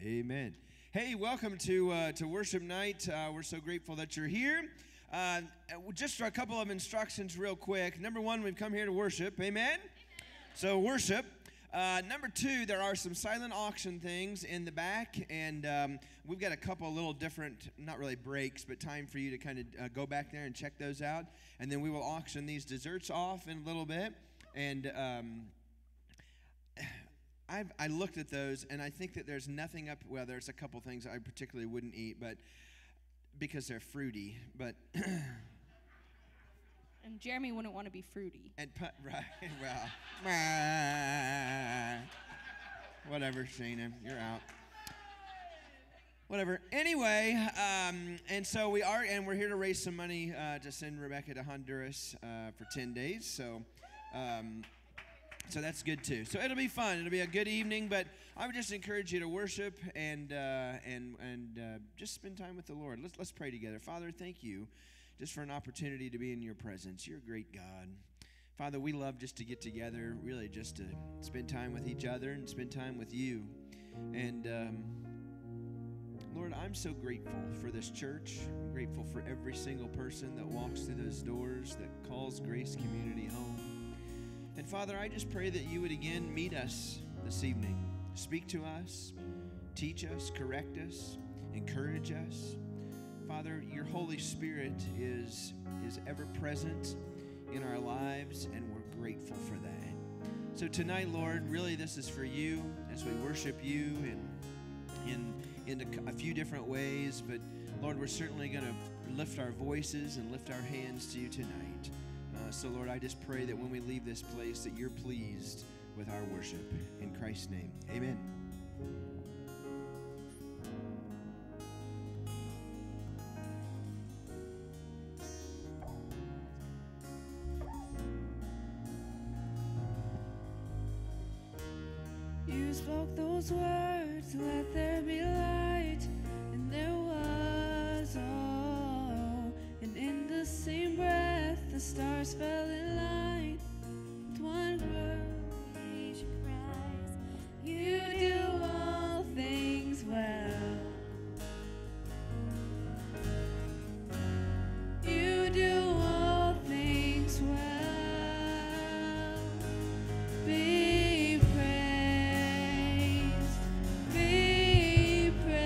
Amen. Hey, welcome to worship night. We're so grateful that you're here. Just a couple of instructions real quick. Number one, we've come here to worship. Amen? So worship. Number two, there are some silent auction things in the back, and we've got a couple of little different, not really breaks, but time for you to kind of go back there and check those out. And then we will auction these desserts off in a little bit. And I looked at those, and I think that there's nothing up. Well, there's a couple things I particularly wouldn't eat, but because they're fruity. But and Jeremy wouldn't want to be fruity. And right, well, whatever, Shana, you're out. Whatever. Anyway, and so we're here to raise some money to send Rebecca to Honduras for 10 days. So that's good too. So it'll be fun. It'll be a good evening. But I would just encourage you to worship and just spend time with the Lord. Let's pray together. Father, thank you just for an opportunity to be in your presence. You're a great God. Father, we love just to get together, really just to spend time with each other and spend time with you. And Lord, I'm so grateful for this church. I'm grateful for every single person that walks through those doors, that calls Grace Community home. And Father, I just pray that you would again meet us this evening. Speak to us, teach us, correct us, encourage us. Father, your Holy Spirit is ever present in our lives, and we're grateful for that. So tonight, Lord, really this is for you as we worship you in a few different ways. But Lord, we're certainly going to lift our voices and lift our hands to you tonight. So, Lord, I just pray that when we leave this place that you're pleased with our worship. In Christ's name, amen. You spoke those words, let there be light, and there was, and in the same breath the stars fell in line. With one word, praise Christ. You do all things well. You do all things well. Be praised, be praised.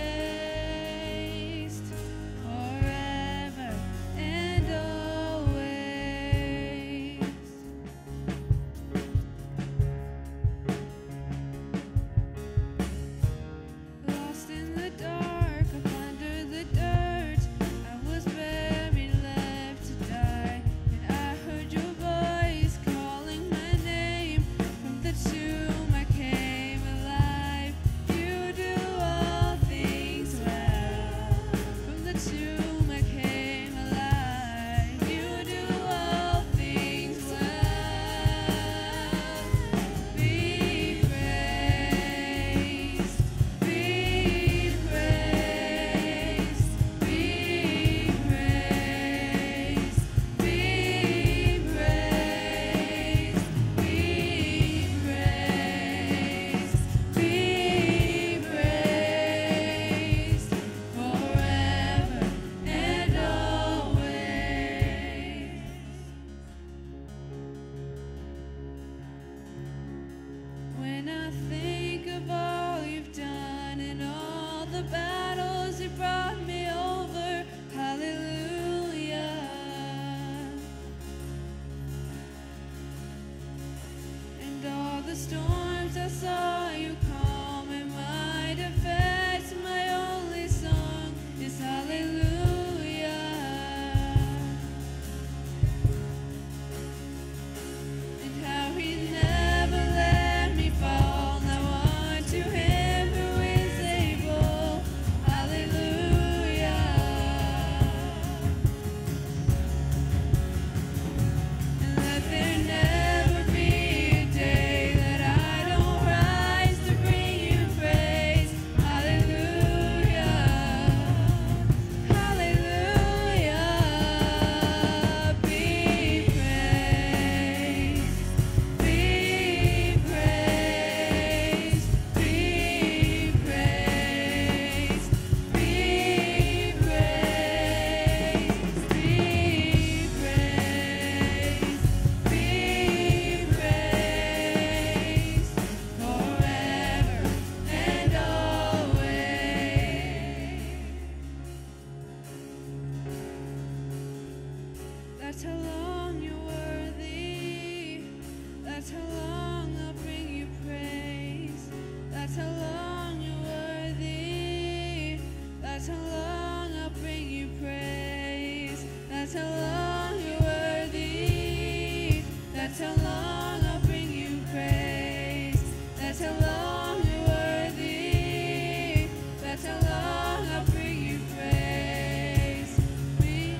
That's how long you're worthy. That's how long I'll bring you praise. That's how long you're worthy. That's how long I'll bring you praise. That's how long you're worthy. That's how long I'll bring you praise. That's how long you're worthy. That's how long I'll bring you praise. Be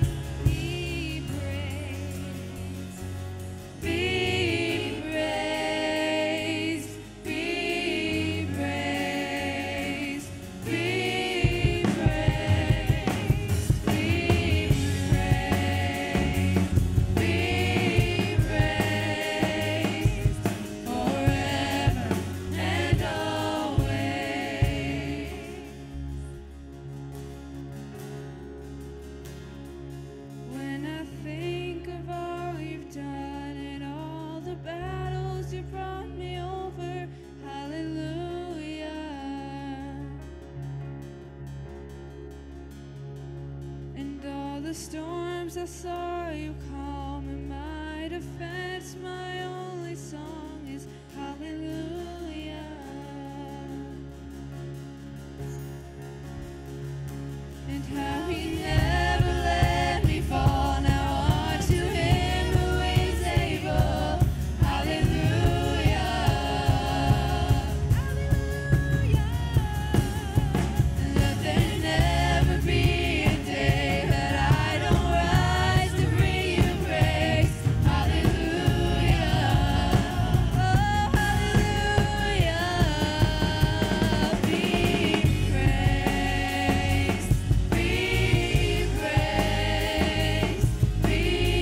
praised. Be praised. Be praised. Be praised. Be praised. Be praised forever and always. When I think of all you've done and all the battles you brought me over, hallelujah. And all the storms I saw you calm in my defense, my only song is hallelujah. And how he never let me fall. Now on to him who is able. Hallelujah. Hallelujah. And let there never be a day that I don't rise to bring you praise. Hallelujah. Oh, hallelujah. Be praised. Be praised. Be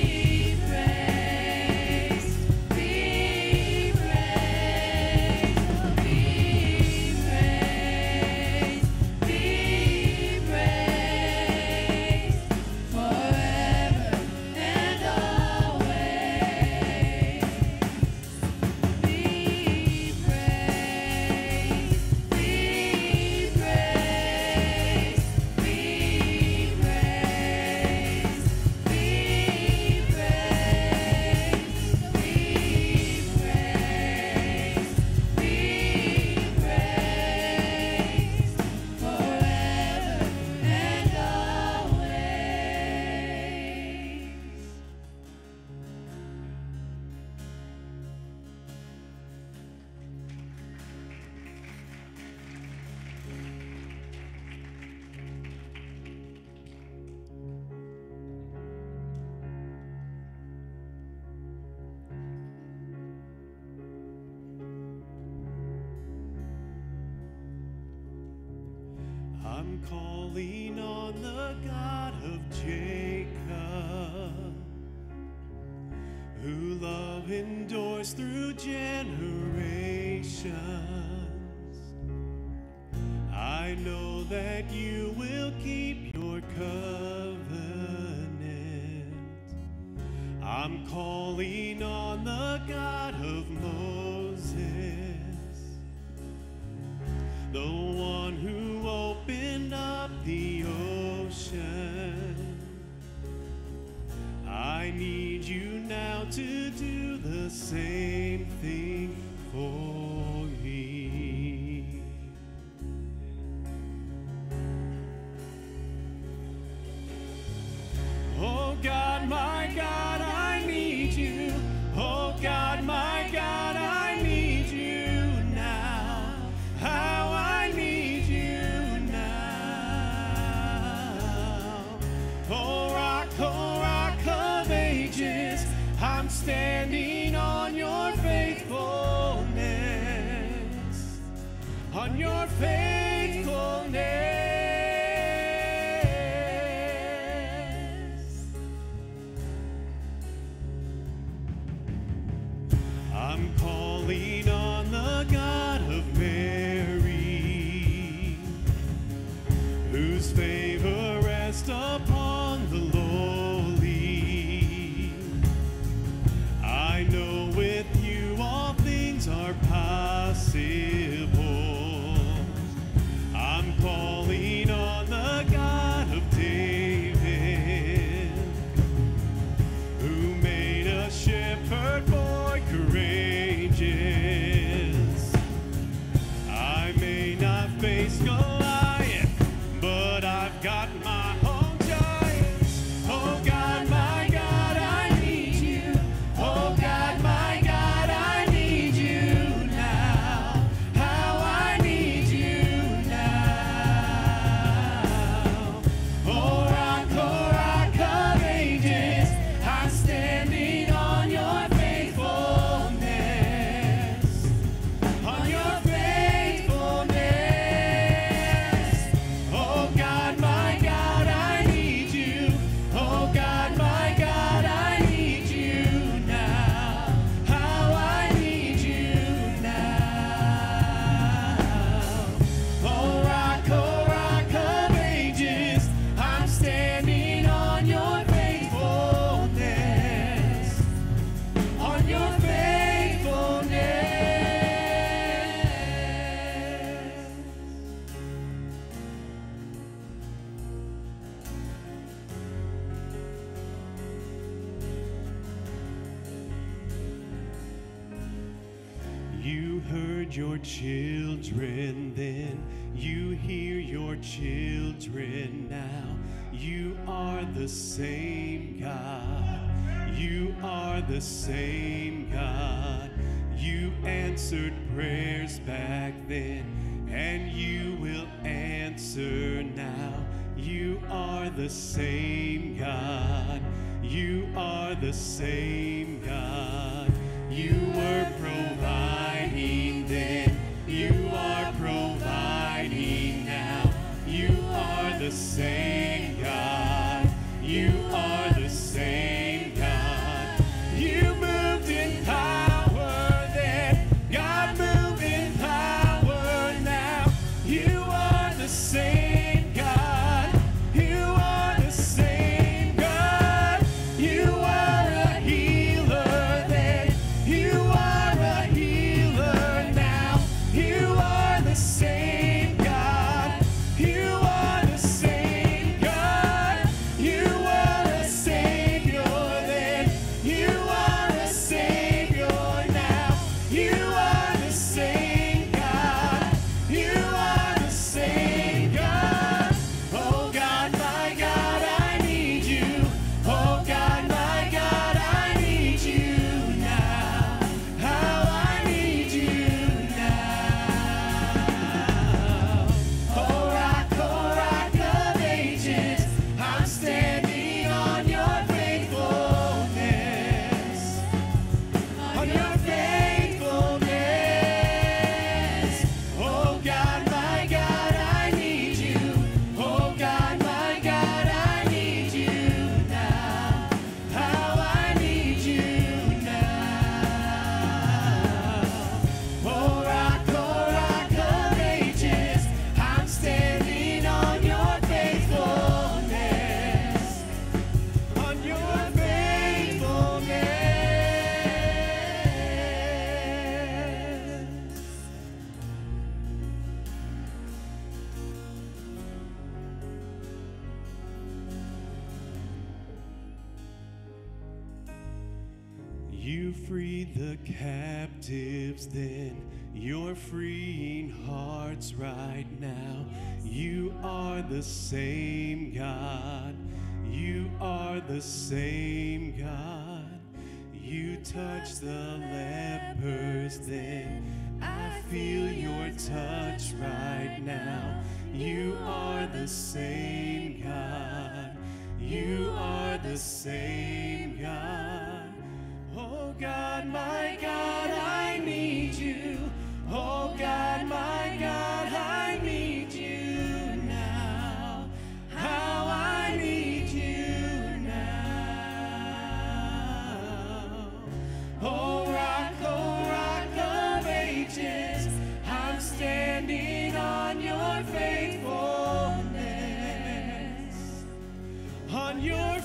praised. Be praised. Be praised. Be praised forever and always. Be praised. Be praised. Be praised. Be praised. Be praised. Be praised forever and I'm calling on the God of Jacob, who love endures through generations. I know that you will keep your covenant. I'm calling on the God of Moses, the one who opened up the ocean. I need you now to do the same thing for me. Oh God, my God, I need you. Oh God, my God, I need you now. How I need you now. Oh rock of ages, I'm standing on your faithfulness, on your faithfulness. I'm calling on the God of Mary, whose favor rests upon the lowly. I know with you all things are possible. You heard your children then, you hear your children now. You are the same God. You are the same God. You answered prayers back then, and you will answer now. You are the same God. You are the same God. You were providing then. You are providing now. You are the same God. You are the same God. You moved in power then. God moved in power now. You are the same God. You are the same God. You are a healer then. You are a healer now. You are the same God. You are the same God. You are a Savior then. You are a Savior now. You are the same God. You are the same God. Oh God, my God, I need you. Oh God, my God, I need you now. How I need you now. Oh rock of ages, I'm standing on your faithfulness. On your faithfulness. Oh God, my God, I need you. Oh God, my God, I need you now. How I need you now. Oh rock of ages, I'm standing on your faithfulness. On your faithfulness. You freed the captives then. You're freeing hearts right now. You are the same God. You are the same God. You touch the lepers then. I feel your touch right now. You are the same God. You are the same God. Oh God, my God, I need you. Oh God, my God, I need you now. How I need you now. Oh rock of ages, I'm standing on your faithfulness. On your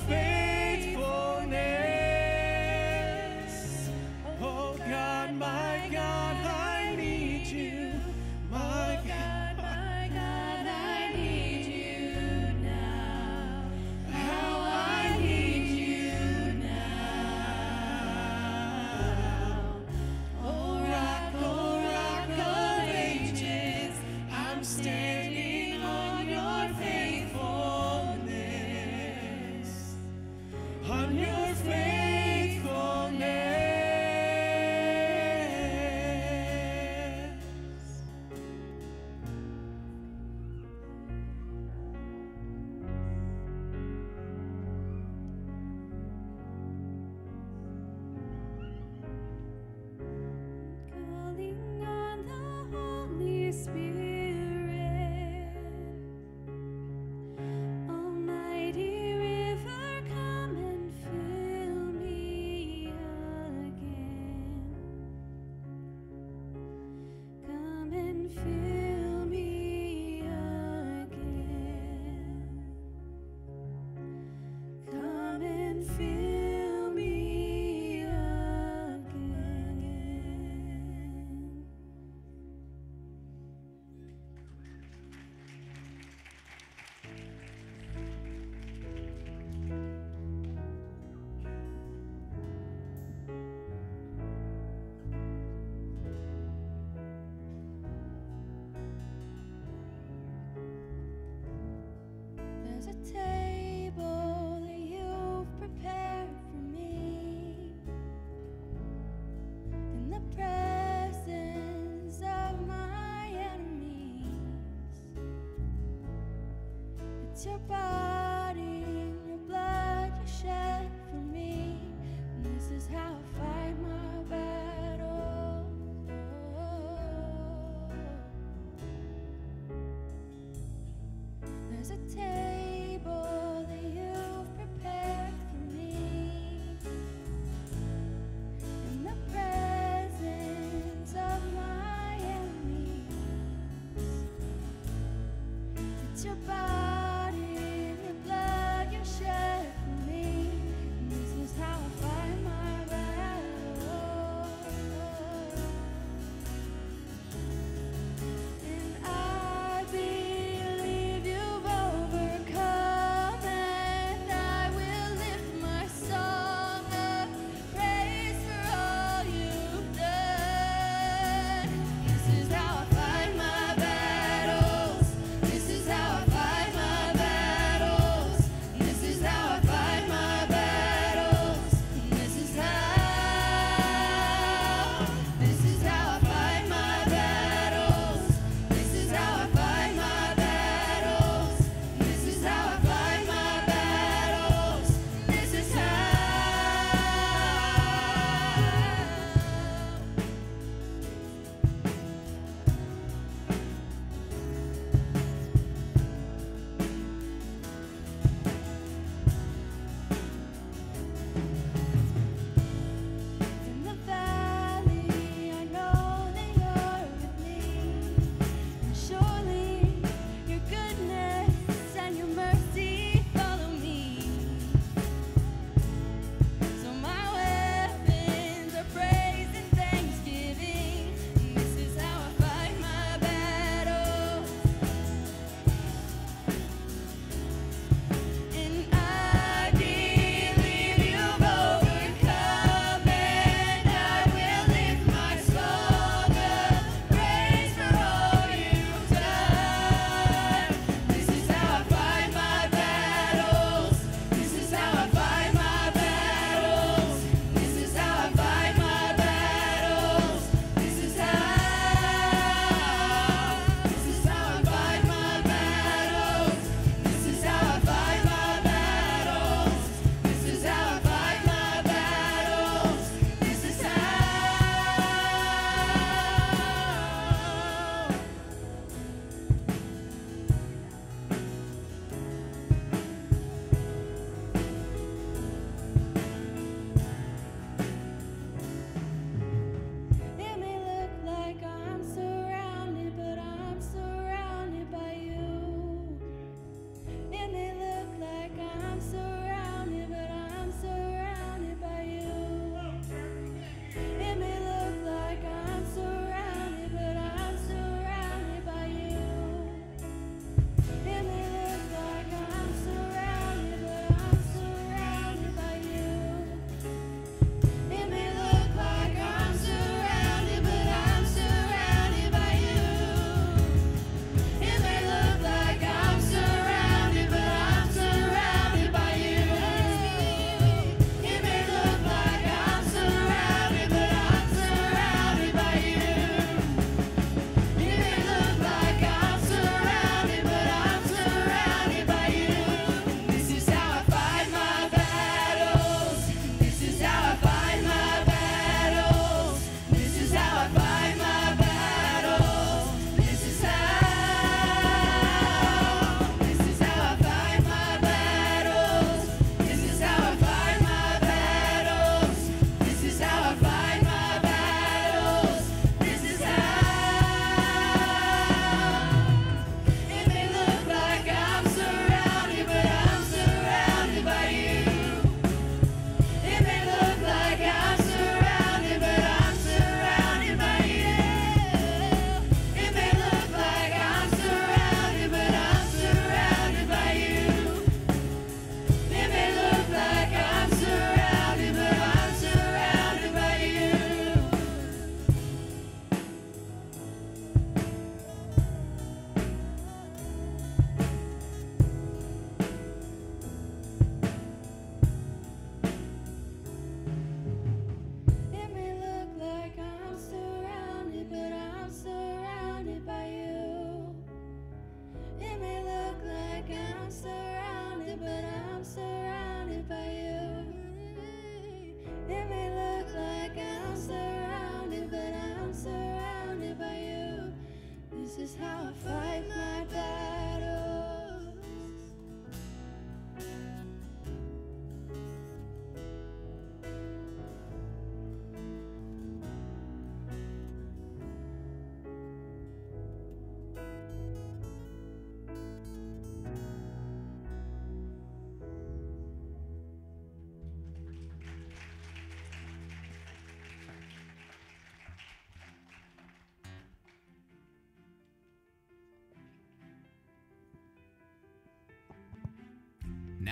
faithfulness. Oh God, my God, I need you. My God, My God, I need you now. How I need you now. Oh rock of ages, I'm standing on your faithfulness. on your faithfulness. Calling on the Holy Spirit, almighty river, come and fill It's your body and your blood you shed for me. And this is how I fight my battles. There's a table that you've prepared for me in the presence of my enemies. It's your body and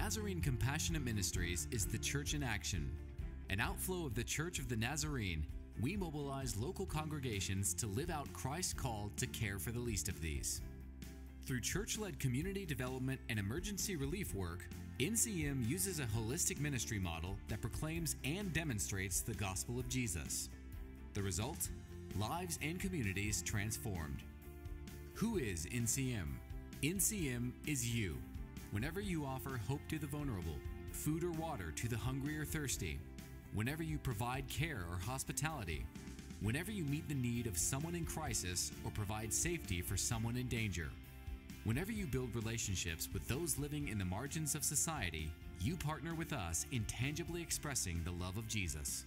Nazarene Compassionate Ministries is the church in action. An outflow of the Church of the Nazarene, we mobilize local congregations to live out Christ's call to care for the least of these. Through church-led community development and emergency relief work, NCM uses a holistic ministry model that proclaims and demonstrates the gospel of Jesus. The result? Lives and communities transformed. Who is NCM? NCM is you. Whenever you offer hope to the vulnerable, food or water to the hungry or thirsty, whenever you provide care or hospitality, whenever you meet the need of someone in crisis or provide safety for someone in danger, whenever you build relationships with those living in the margins of society, you partner with us in tangibly expressing the love of Jesus.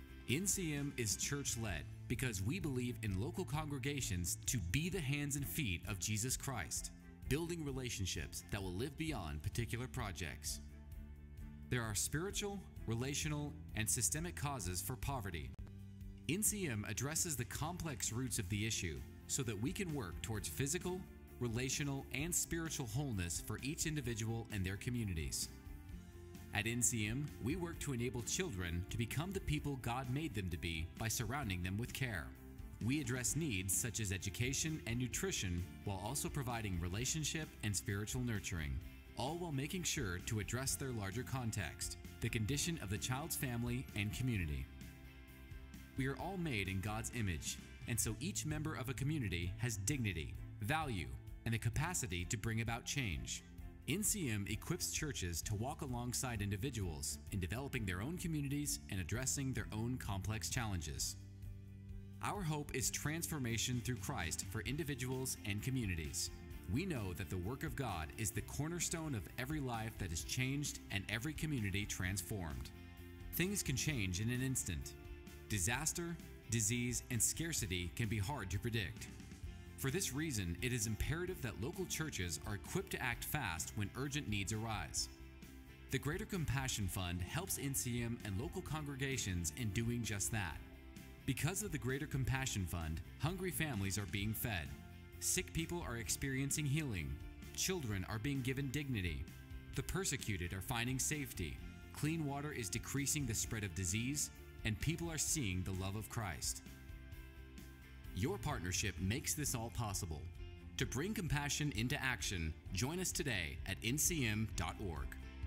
NCM is church-led because we believe in local congregations to be the hands and feet of Jesus Christ, building relationships that will live beyond particular projects. There are spiritual, relational, and systemic causes for poverty. NCM addresses the complex roots of the issue so that we can work towards physical, relational, and spiritual wholeness for each individual and their communities. At NCM, we work to enable children to become the people God made them to be by surrounding them with care. We address needs such as education and nutrition while also providing relationship and spiritual nurturing, all while making sure to address their larger context, the condition of the child's family and community. We are all made in God's image, and so each member of a community has dignity, value, and the capacity to bring about change. NCM equips churches to walk alongside individuals in developing their own communities and addressing their own complex challenges. Our hope is transformation through Christ for individuals and communities. We know that the work of God is the cornerstone of every life that is changed and every community transformed. Things can change in an instant. Disaster, disease, and scarcity can be hard to predict. For this reason, it is imperative that local churches are equipped to act fast when urgent needs arise. The Greater Compassion Fund helps NCM and local congregations in doing just that. Because of the Greater Compassion Fund, hungry families are being fed. Sick people are experiencing healing. Children are being given dignity. The persecuted are finding safety. Clean water is decreasing the spread of disease, and people are seeing the love of Christ. Your partnership makes this all possible. To bring compassion into action, join us today at ncm.org.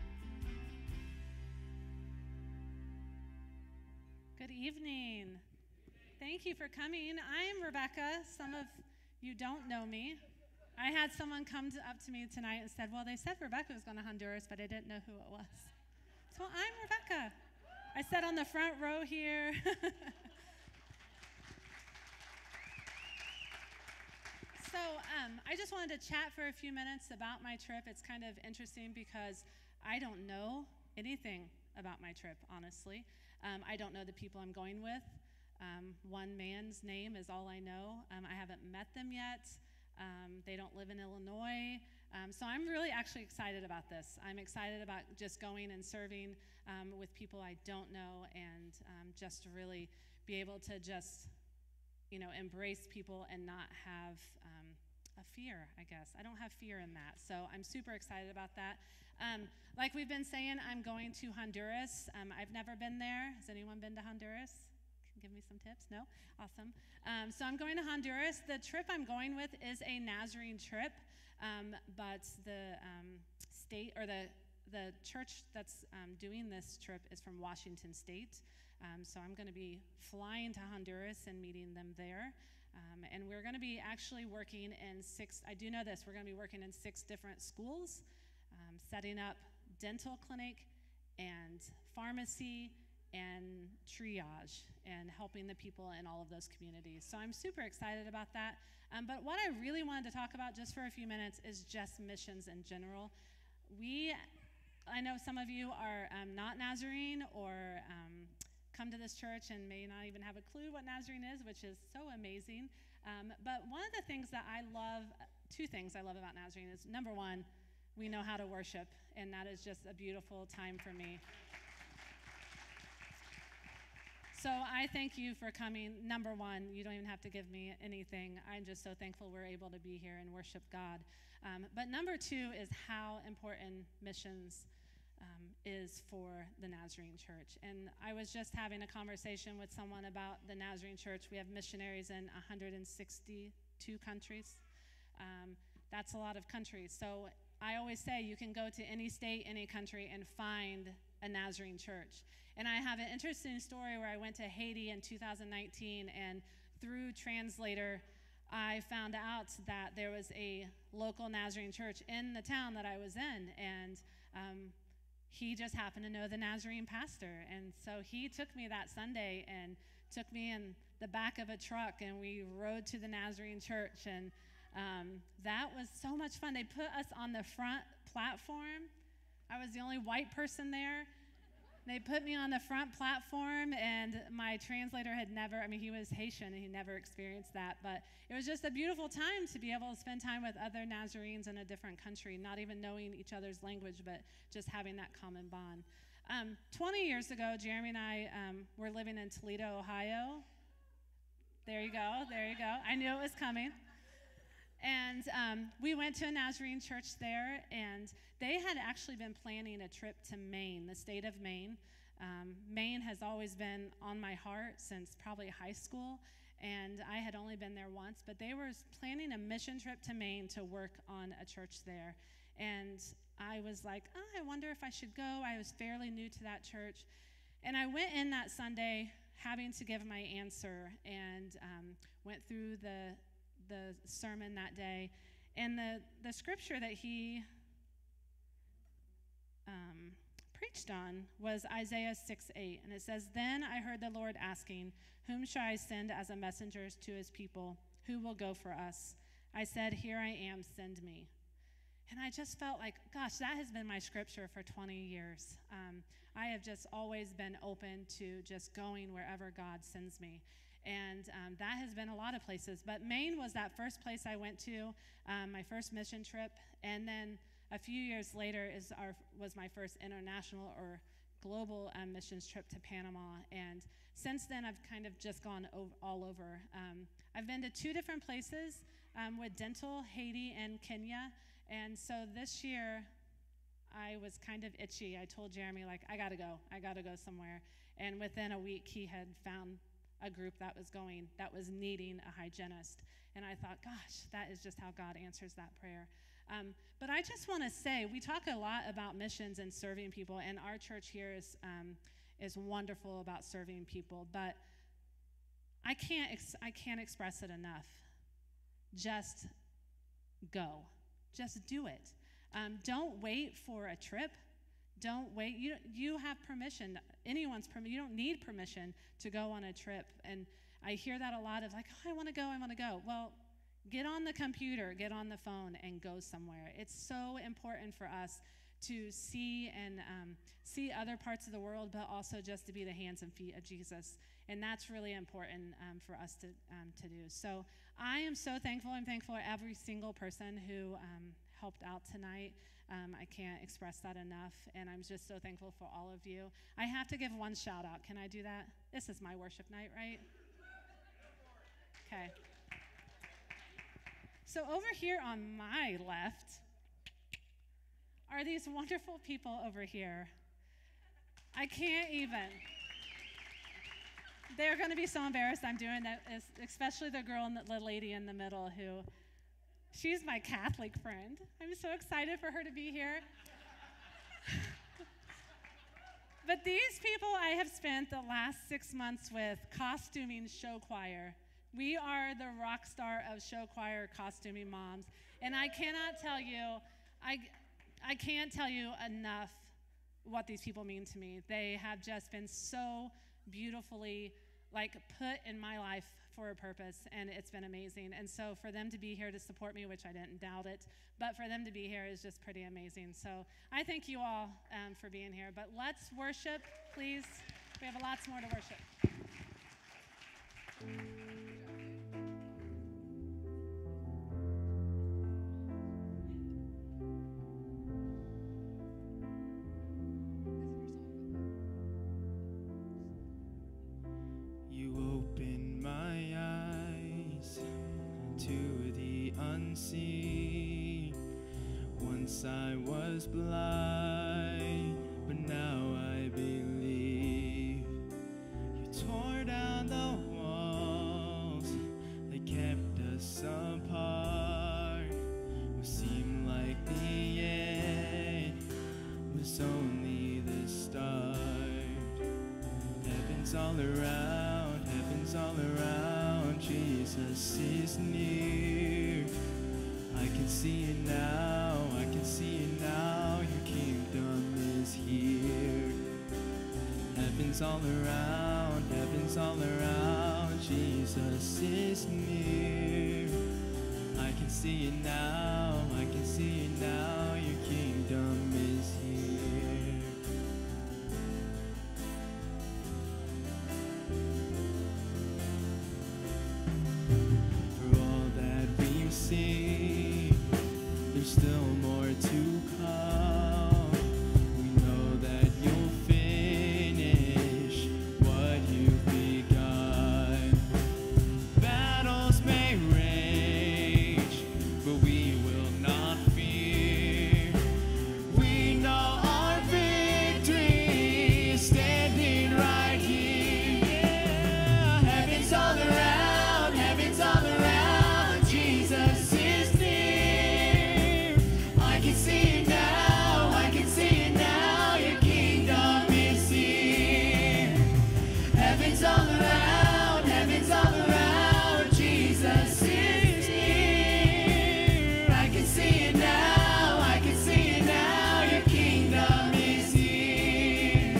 Good evening. Thank you for coming. I'm Rebecca. Some of you don't know me. I had someone come up to me tonight and said, well, they said Rebecca was going to Honduras, but I didn't know who it was. So I'm Rebecca. I sat on the front row here. So I just wanted to chat for a few minutes about my trip. It's kind of interesting because I don't know anything about my trip, honestly. I don't know the people I'm going with. One man's name is all I know. I haven't met them yet. They don't live in Illinois. So I'm really actually excited about this. I'm excited about just going and serving with people I don't know and just to really be able to just, embrace people and not have a fear, I guess. I don't have fear in that. So I'm super excited about that. Like we've been saying, I'm going to Honduras. I've never been there. Has anyone been to Honduras? Give me some tips? No? Awesome. So I'm going to Honduras. The trip I'm going with is a Nazarene trip, but the state or the church that's doing this trip is from Washington State. So I'm going to be flying to Honduras and meeting them there. And we're going to be actually working in I do know this, we're going to be working in 6 different schools, setting up dental clinic and pharmacy and triage and helping the people in all of those communities. So I'm super excited about that. But what I really wanted to talk about just for a few minutes is just missions in general. I know some of you are not Nazarene or come to this church and may not even have a clue what Nazarene is, which is so amazing. But one of the things that I love, 2 things I love about Nazarene is, number one, we know how to worship, and that is just a beautiful time for me. So I thank you for coming. Number one, you don't even have to give me anything. I'm just so thankful we're able to be here and worship God. But number 2 is how important missions is for the Nazarene Church. And I was just having a conversation with someone about the Nazarene Church. We have missionaries in 162 countries. That's a lot of countries. So I always say you can go to any state, any country, and find a Nazarene church. And I have an interesting story where I went to Haiti in 2019, and through Translator, I found out that there was a local Nazarene church in the town that I was in, and he just happened to know the Nazarene pastor. And so he took me that Sunday and took me in the back of a truck, and we rode to the Nazarene church, and that was so much fun. They put us on the front platform. I was the only white person there. They put me on the front platform, and my translator had never, he was Haitian, and he never experienced that. But it was just a beautiful time to be able to spend time with other Nazarenes in a different country, not even knowing each other's language, but just having that common bond. 20 years ago, Jeremy and I were living in Toledo, Ohio. There you go, there you go. I knew it was coming. And we went to a Nazarene church there, and they had actually been planning a trip to Maine, the state of Maine. Maine has always been on my heart since probably high school, and I had only been there once, but they were planning a mission trip to Maine to work on a church there. And I was like, I wonder if I should go. I was fairly new to that church. And I went in that Sunday having to give my answer, and went through the sermon that day, and the scripture that he preached on was Isaiah 6:8, and it says, "Then I heard the Lord asking, whom shall I send as a messenger to his people? Who will go for us? I said, here I am, send me." And I just felt like, gosh, that has been my scripture for 20 years. I have just always been open to just going wherever God sends me. And that has been a lot of places. But Maine was that first place I went to, my first mission trip. And then a few years later was my first international or global missions trip to Panama. And since then, I've kind of just gone all over. I've been to 2 different places with Dental, Haiti, and Kenya. And so this year, I was kind of itchy. I told Jeremy, I gotta go somewhere. And within a week, he had found a group that was needing a hygienist. And I thought, gosh, that is just how God answers that prayer. But I just want to say, we talk a lot about missions and serving people, and our church here is wonderful about serving people, but I can't express it enough. Just go. Just do it. Don't wait for a trip. Don't wait. You have permission. Anyone's permission. You don't need permission to go on a trip. And I hear that a lot of I want to go. Well, get on the computer, get on the phone, and go somewhere. It's so important for us to see and see other parts of the world, but also just to be the hands and feet of Jesus. And that's really important for us to do. So I am so thankful. I'm thankful for every single person who helped out tonight. I can't express that enough, and I'm just so thankful for all of you. I have to give one shout out. Can I do that? This is my worship night, right? Okay. So over here on my left are these wonderful people over here. I can't even. They're going to be so embarrassed I'm doing that, especially the lady in the middle who, she's my Catholic friend. I'm so excited for her to be here. But these people I have spent the last 6 months with costuming show choir. We are the rock star of show choir costuming moms. And I cannot tell you, I can't tell you enough what these people mean to me. They have just been so beautifully put in my life for a purpose, and it's been amazing. And so for them to be here to support me, which I didn't doubt it, but for them to be here is just pretty amazing. So I thank you all for being here. But let's worship, please. We have lots more to worship. Once I was blind, Heaven's all around, heaven's all around, Jesus is near. I can see it now, I can see it now, your kingdom is here. Heaven's all around, Jesus is near. I can see it now, I can see it now, your kingdom is here. For all that we've seen, there's still more to come. We know that you'll finish what you've begun. Battles may rage, but we will not fear. We know our victory is standing right here. Yeah. Heaven's all around, Jesus is near. I can see it now, I can see it now, your kingdom is here. Heaven's all around, Jesus is here. I can see it now, I can see it now, your kingdom is here.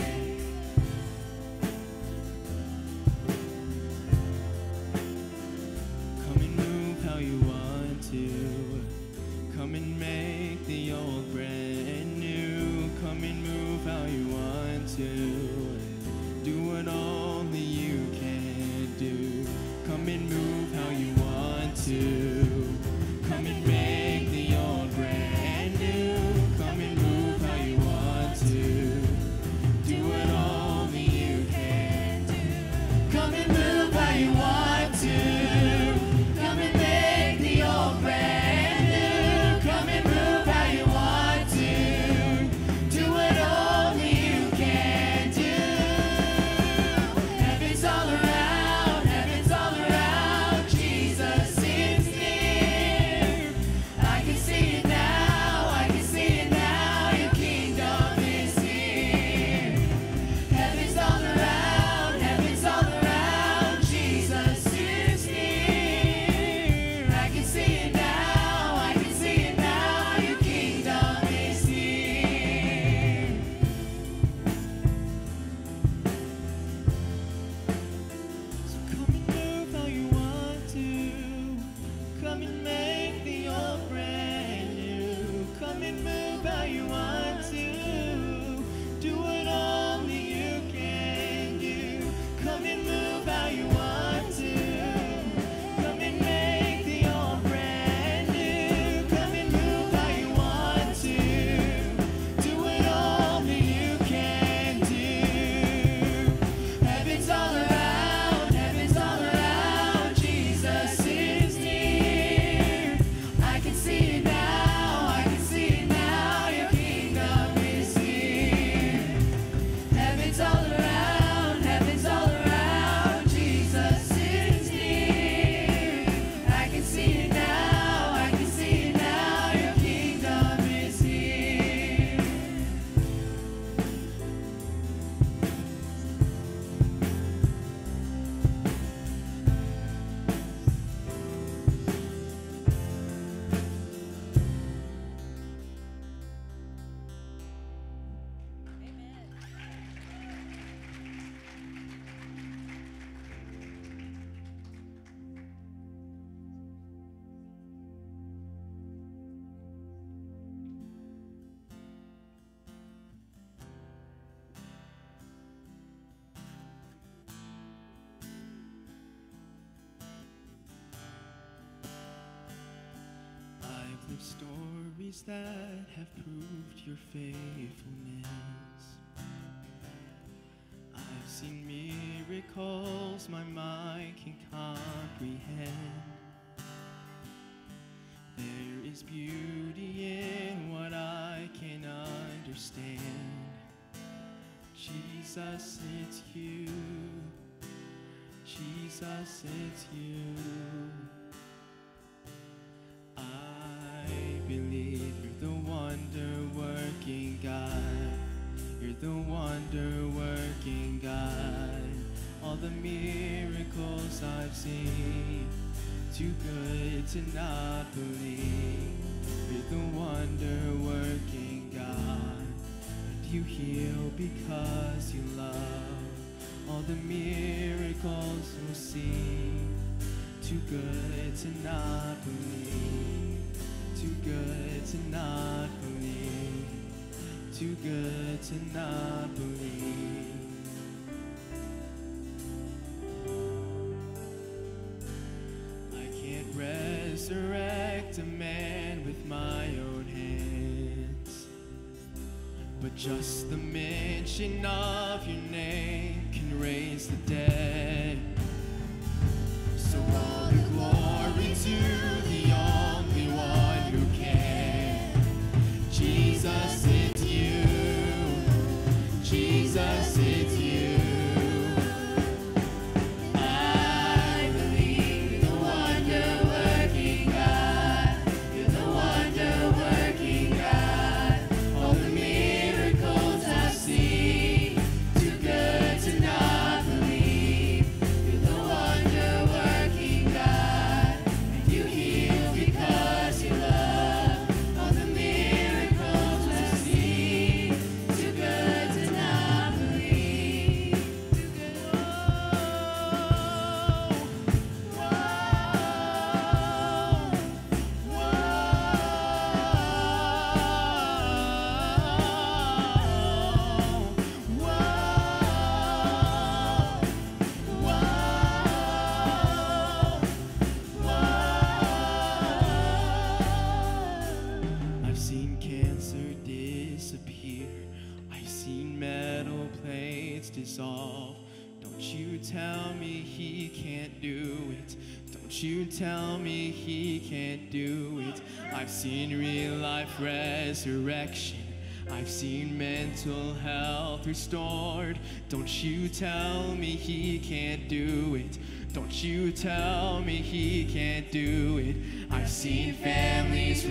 Come and move how you want to. Come and make the old brand new. Come and move how you want to. Do what only you can do. Come and move how you want to. Come and make the old brand new. Come and move how you want to. Do what only you can do. Come and move how you want to. Come and make the old brand new. Come and move how you want to. Do what only you can do. Heaven's all around, Jesus is near. I can see it now, I can see it now, your kingdom is here. Heaven's all around, Jesus is near. I can see it now, I can see it now, your kingdom is here. So come and move how you want to. Come and make the old brand new. Come and move how you want to. Do what only you can do. Come and move how you want to. Come and make the old brand new. Come and move how you want to. Do what only you can do. Heaven's all around, Jesus is near. I can see it now, I can see it now, your kingdom is here. Heaven's all around, Jesus is near. I can see it now, I can see it now, your kingdom is here. I've lived stories that have proved your faithfulness. I've seen miracles my mind can comprehend. There is beauty in what I can understand. Jesus, it's you. Jesus, it's you. I believe you're the wonder-working God. You're the wonder-working God. all the miracles I've seen. Too good to not believe. You're the wonder-working God, and you heal because you love. All the miracles we'll see. Too good to not believe. Too good to not believe. Too good to not believe. Resurrect a man with my own hands, but just the mention of your name can raise the dead. So all the glory to the only one who can. Jesus, it's you. Jesus, it's you. Dissolve. Don't you tell me he can't do it. Don't you tell me he can't do it. I've seen real life resurrection. I've seen mental health restored. Don't you tell me he can't do it. Don't you tell me he can't do it. I've seen families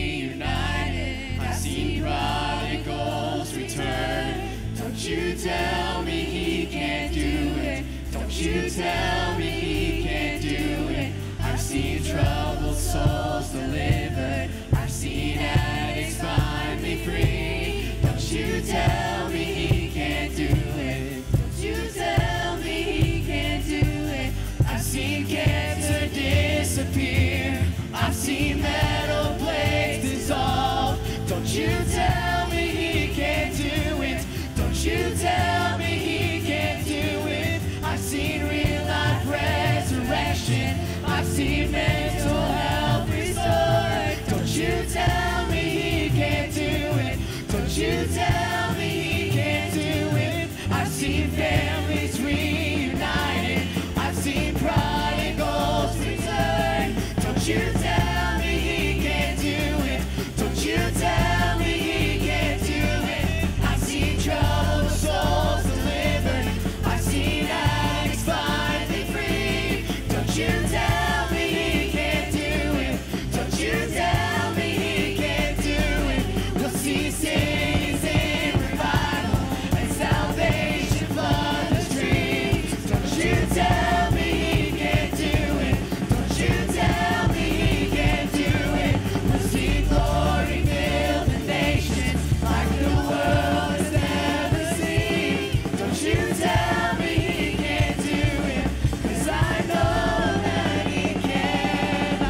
reunited. I've seen prodigals return. Don't you tell me he can't do it. Don't you tell me he can't do it. I've seen troubled souls delivered. I've seen addicts finally free. Don't you tell me he can't do it. Don't you tell me he can't do it. I've seen cancer disappear. I've seen metal plates dissolve. Don't you tell me he can't do it. Don't you tell me he can't do it. I've seen real life resurrection. I've seen mental health restored. Don't you tell me he can't do it. Don't you tell me he can't do it. I've seen families reunited. I've seen prodigals return. Don't you tell me he can't do it. Don't you tell me he can't do it. I've seen troubled souls delivered. I've seen addicts finally free. Don't you tell me he can't do it. Don't you tell me he can't do it. We'll see cities in revival and salvation flood the streets. Don't you tell me he can't do it. Don't you tell me he can't do it. We'll see glory fill the nations like the world has never seen. Don't you tell me he can't do it, 'cause I know that he can.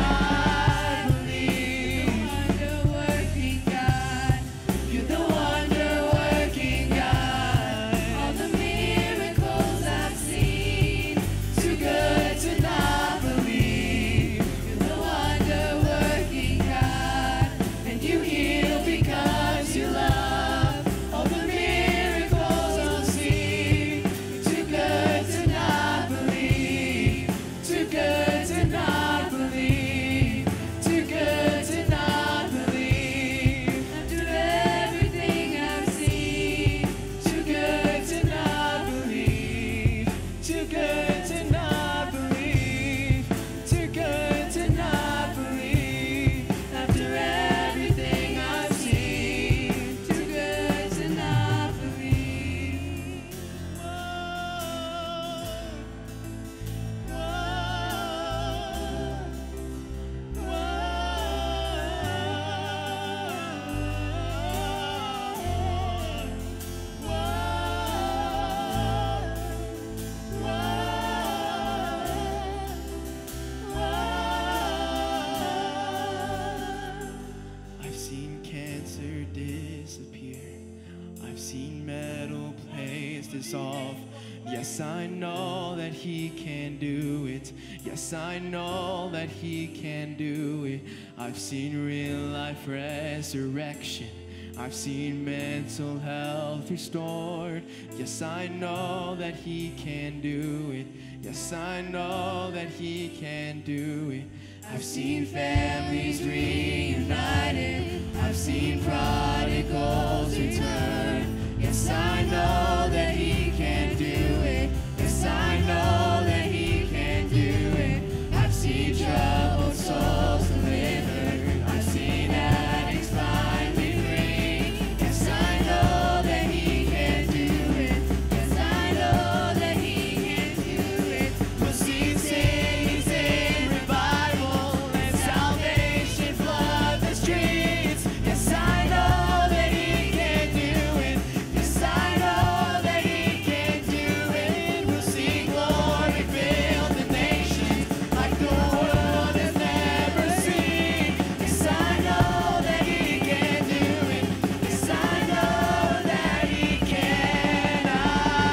I believe. Wonder-working God, you're the wonder-working God. All the miracles I've seen, too good to not believe. You're the wonder-working God, and you heal because you love. All the miracles I'll see, resolve. Yes, I know that He can do it. Yes, I know that He can do it. I've seen real life resurrection. I've seen mental health restored. Yes, I know that He can do it. Yes, I know that He can do it. I've seen families reunited. I've seen prodigals return. Yes, I know that He can do it. Yes, I know that He can do it. I've seen troubled souls delivered. I've seen addicts finally free. Yes, I know that He can do it. Yes, I know that He can do it. We'll see cities in revival and salvation flood the streets. Yes, I know that He can do it. Yes, I know that He can do it. We'll see glory fill the nations like the world has never seen. Yes, I know that He can do it. Yes, I know that He can. I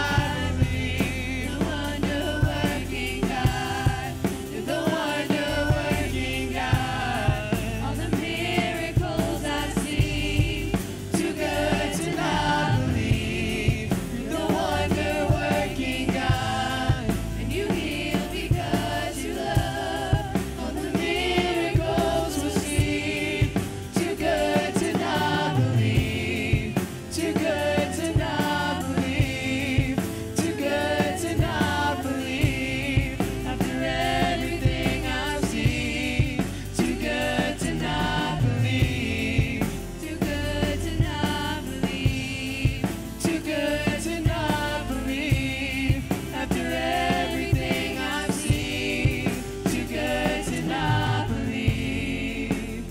believe the wonder-working God. You're the wonder-working God. All the miracles I've seen, too good to not believe. You're the wonder-working God, and You heal because You love. All the miracles we'll see, too good to not believe. Too good to not believe. Too good to not believe. After everything I've seen, too good to not believe. Too good to not believe. Too good to not believe. After everything I've seen, too good to not believe.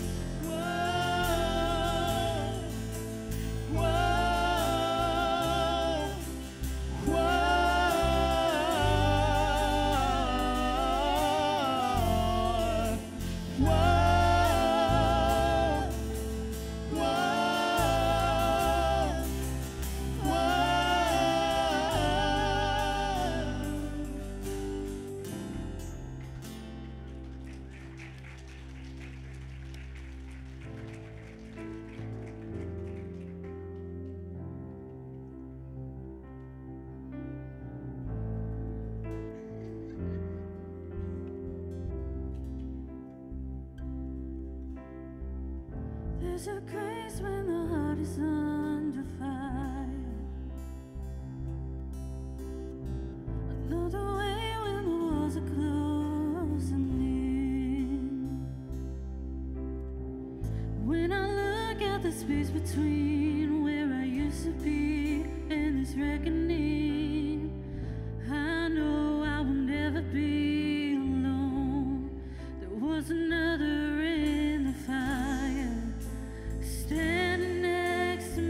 Whoa, whoa, whoa, whoa, whoa, There's a grace when the heart is under fire. Another way when the walls are closing in. When I look at the space between where I used to be and this reckoning, I know I will never be alone. There was another in the fire, standing next to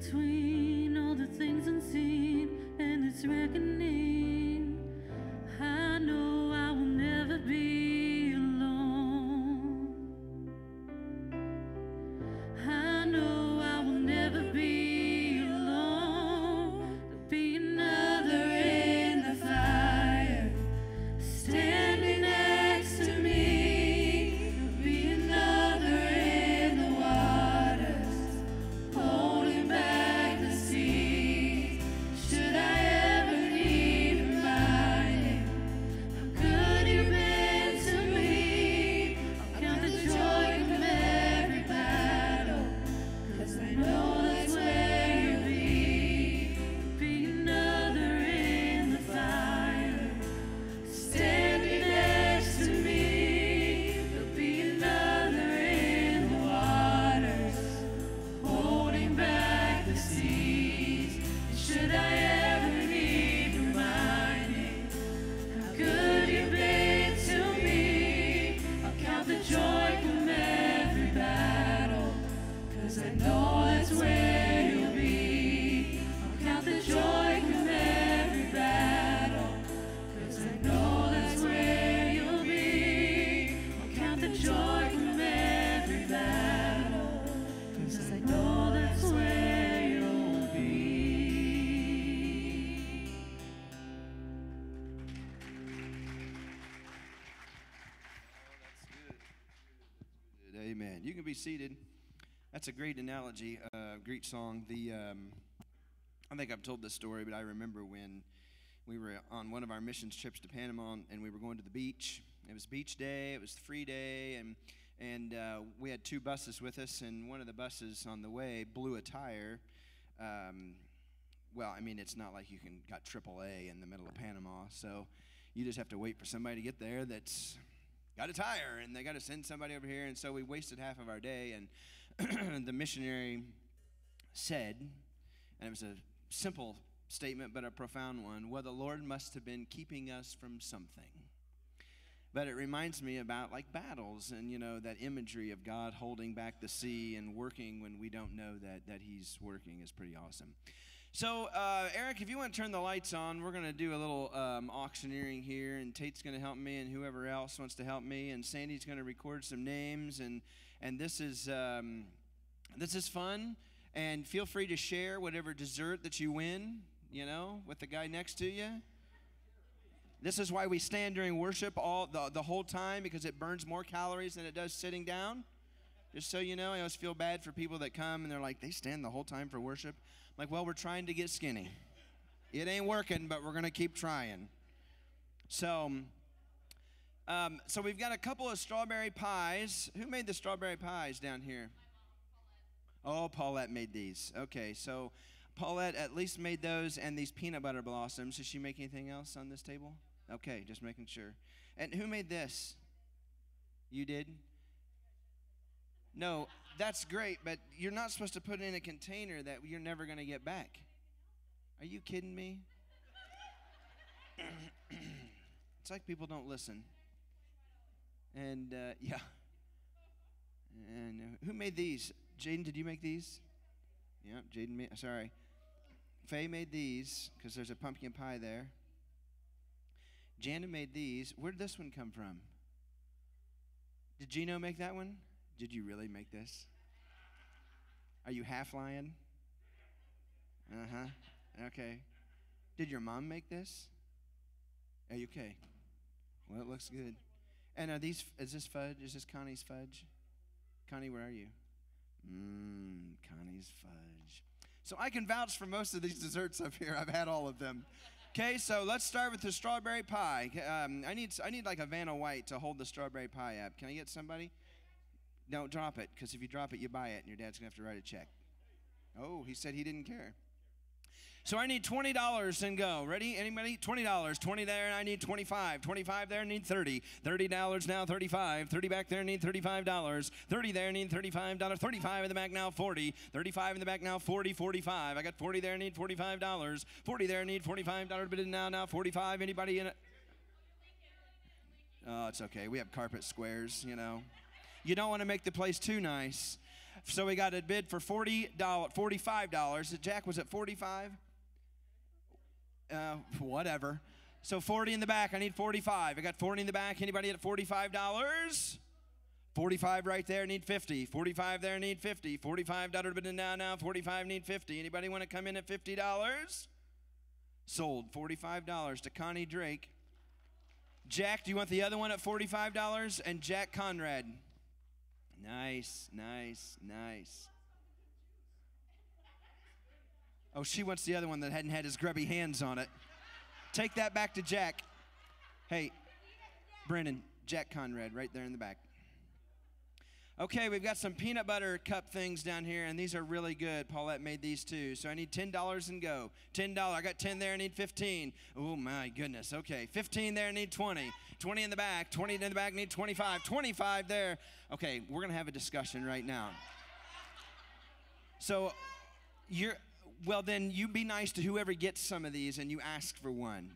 between all the things unseen and its reckoning. I know I will never be alone. I know I will never be alone. There'll be another in the fire, standing next to me. There'll be another in the waters, holding back the sea. Should I ever need reminding how good you've been to me? I'll count the joy from every battle, 'cause I know that's where you'll be. There'll be another in the fire, standing next to me. There'll be another in the waters, holding back the seas. And should I ever need reminding how good you've been to me, I'll count the joy from every battle, 'cause I know that's where you'll be. I'll count the joy from every battle, 'cause I know that's where you'll be. I'll count the joy from every battle, 'cause I know that's where you'll be. Good. Amen. You can be seated. That's a great analogy, great song. I think I've told this story, but I remember when we were on one of our missions trips to Panama, and we were going to the beach. It was beach day. It was free day, and we had two buses with us, and one of the buses on the way blew a tire. Well, I mean, it's not like you got AAA in the middle of Panama, so you just have to wait for somebody to get there that's got a tire, and they got to send somebody over here. And so we wasted half of our day, and the missionary said, and it was a simple statement but a profound one, well, the Lord must have been keeping us from something. But it reminds me about like battles and, you know, that imagery of God holding back the sea and working when we don't know that he's working is pretty awesome. So, Eric, if you want to turn the lights on, we're going to do a little auctioneering here, and Tate's going to help me, and whoever else wants to help me, and Sandy's going to record some names, and this is fun, and feel free to share whatever dessert that you win, you know, with the guy next to you. This is why we stand during worship the whole time, because it burns more calories than it does sitting down. Just so you know, I always feel bad for people that come and they're like, they stand the whole time for worship. I'm like, well, we're trying to get skinny. It ain't working, but we're going to keep trying. So we've got a couple of strawberry pies. Who made the strawberry pies down here? Oh, Paulette made these. Okay, so Paulette at least made those and these peanut butter blossoms. Did she make anything else on this table? Okay, just making sure. And who made this? You did? No, that's great, but you're not supposed to put it in a container that you're never going to get back. Are you kidding me? It's like people don't listen. And, yeah. And who made these? Jaden, did you make these? Yeah, Jaden made, sorry. Faye made these, because there's a pumpkin pie there. Jana made these. Where did this one come from? Did Gino make that one? Did you really make this? Are you half lion? Uh-huh. Okay. Did your mom make this? Are you okay? Well, it looks good. And is this fudge? Is this Connie's fudge? Connie, where are you? Connie's fudge. So I can vouch for most of these desserts up here. I've had all of them. Okay, so let's start with the strawberry pie. I need like a Vanna White to hold the strawberry pie up. Can I get somebody? Don't drop it, because if you drop it, you buy it, and your dad's going to have to write a check. Oh, he said he didn't care. So I need $20 and go. Ready? Anybody? $20. 20 there, and I need 25. 25 there, need 30. $30 now, 35. 30 back there, need $35. 30 there, need $35. 35 in the back now, 40. 35 in the back now, 40, 45. I got 40 there, need $45. 40 there, need $45. But now 45. Anybody in it? Oh, it's okay. We have carpet squares, you know. You don't want to make the place too nice. So we got a bid for $45. Jack, was it 45? Whatever. So 40 in the back. I need 45. I got 40 in the back. Anybody at $45? 45 right there, need 50. 45 there, need 50. $45 bid now. 45 need 50. Anybody want to come in at $50? Sold. $45 to Connie Drake. Jack, do you want the other one at $45? And Jack Conrad. Nice. Oh, she wants the other one that hadn't had his grubby hands on it. Take that back to Jack. Hey, Brennan, Jack Conrad right there in the back. Okay, we've got some peanut butter cup things down here, and these are really good. Paulette made these too. So I need $10 and go. $10. I got 10 there, I need 15. Oh, my goodness. Okay, 15 there, I need 20. 20 in the back. 20 in the back, need 25. 25 there. Okay, we're going to have a discussion right now. So then you be nice to whoever gets some of these, and you ask for one.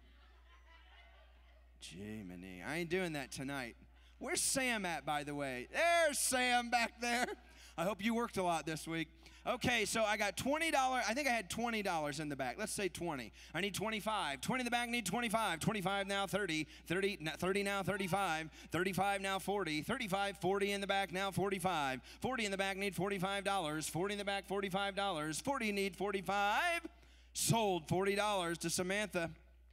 Jiminy, I ain't doing that tonight. Where's Sam at, by the way? There's Sam back there. I hope you worked a lot this week. Okay, so I got $20. I think I had $20 in the back. Let's say 20. I need 25. 20 in the back, need 25. 25 now 30. 30 now 35. 35 now 40. 35, 40 in the back, now 45. 40 in the back, need $45. 40 in the back, $45. 40 need 45. Sold. $40 to Samantha.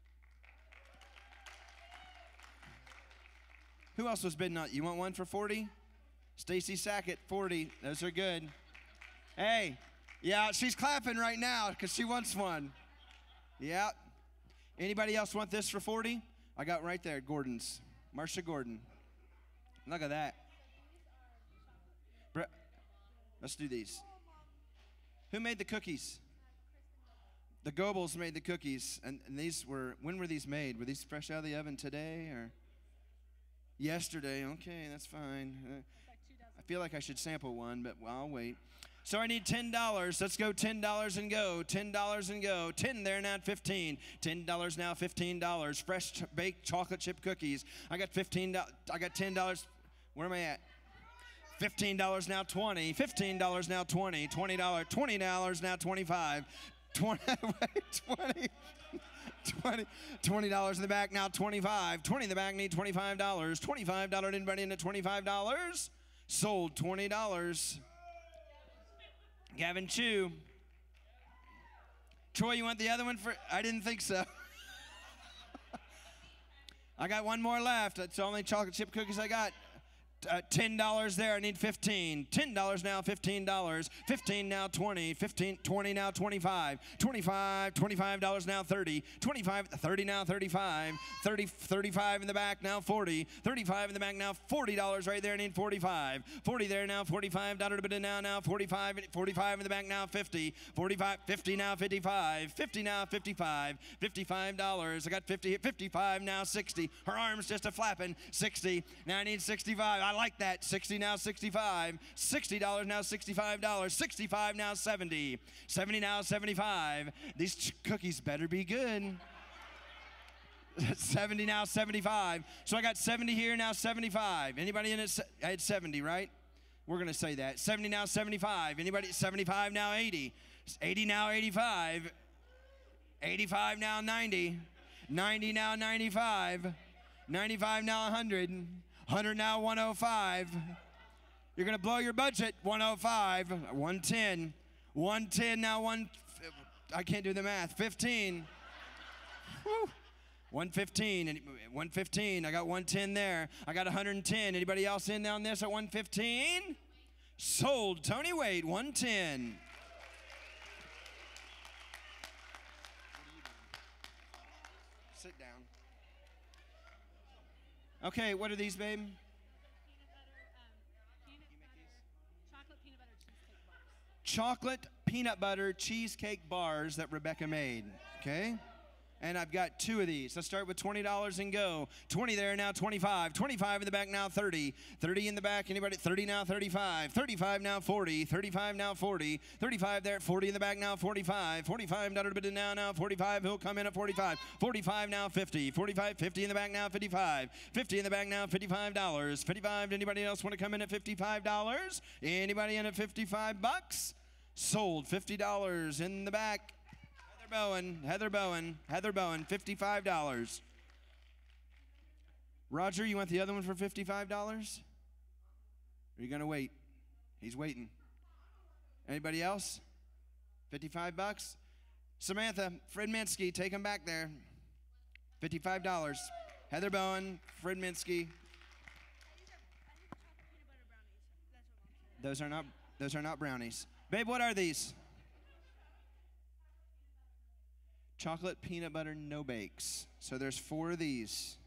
Who else was bidding on? You want one for 40? Stacy Sackett, 40. Those are good. Hey, yeah, she's clapping right now because she wants one. Yeah. Anybody else want this for 40? I got right there, Gordon's. Marsha Gordon. Look at that. Let's do these. Who made the cookies? The Goebbels made the cookies. And these were, when were these made? Were these fresh out of the oven today or? Yesterday. Okay, that's fine. I feel like I should sample one, but I'll wait. So I need $10. Let's go $10 and go. $10 and go. 10 there now, 15. $10 now, $15. Fresh baked chocolate chip cookies. I got $15. I got $10. Where am I at? $15 now, 20. $15 now, 20. $20. $20 now, 25. 20. $20 in the back, now 25. 20 in the back, need $25. $25, anybody in at $25? Sold. $20. Gavin Chu. Troy, you want the other one for? I didn't think so. I got one more left. That's the only chocolate chip cookies I got. $10 there, I need 15. $10 now, $15. 15 now, 20. 15, 20 now, 25. 25, $25 now, 30. 25, 30 now, 35. 30, 35 in the back now, 40. 35 in the back now, $40 right there, I need 45. 40 there now, $45 bid now, 45. 45 in the back now, 50. 45, 50 now, 55. 50 now, 55. $55. I got 50, 55 now, 60. Her arm's just a flapping. 60. Now I need 65. I like that. 60 now, 65. $60 now, $65. 65 now, 70. 70 now, 75. These cookies better be good. 70 now, 75. So I got 70 here, now 75. Anybody in it? I had 70, right? We're going to say that. 70 now, 75. Anybody? 75 now, 80. 80 now, 85. 85 now, 90. 90 now, 95. 95 now, 100. 100 now, 105. You're going to blow your budget. 105. 110. 110 now, I can't do the math. 15. Woo. 115. 115. I got 110 there. I got 110. Anybody else in on this at 115? Sold. Tony Wade, 110. Sit down. Okay, what are these, babe? Chocolate peanut butter cheesecake bars that Rebecca made. Okay? And I've got 2 of these. Let's start with $20 and go. 20 there, now 25. 25 in the back, now 30. 30 in the back, anybody? 30 now, 35. 35 now, 40. 35 now, 40. 35 there, 40 in the back, now 45. 45 now 45. He'll come in at 45. 45 now, 50. 45, 50 in the back, now 55. 50 in the back, now $55. 55, anybody else want to come in at $55? Anybody in at 55 bucks? Sold. $50 in the back. Heather Bowen, $55. Roger, you want the other one for $55? Or are you going to wait? He's waiting. Anybody else? 55 bucks? Samantha, Fred Minsky, take him back there. $55. Heather Bowen, Fred Minsky. Those are not brownies. Babe, what are these? Chocolate peanut butter no bakes. So there's 4 of these.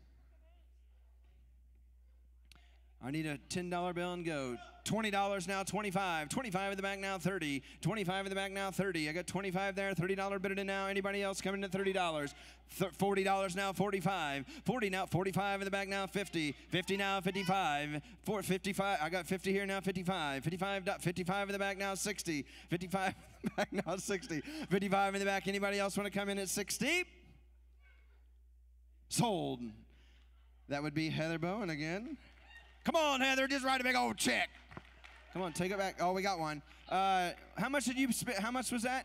I need a $10 bill and go. $20 now, 25. 25 in the back now, 30. 25 in the back now, 30. I got 25 there, $30 bid it in now. Anybody else coming to $30? $40 now, 45. 40 now, 45 in the back now, 50. 50 now, 55. 55. I got 50 here now, 55. 55 in the back now, 60. 55 in the back now, 60. 55 in the back. Anybody else want to come in at 60? Sold. That would be Heather Bowen again. Come on, Heather, just write a big old check. Come on, take it back. Oh, we got one. How much did you spend? How much was that?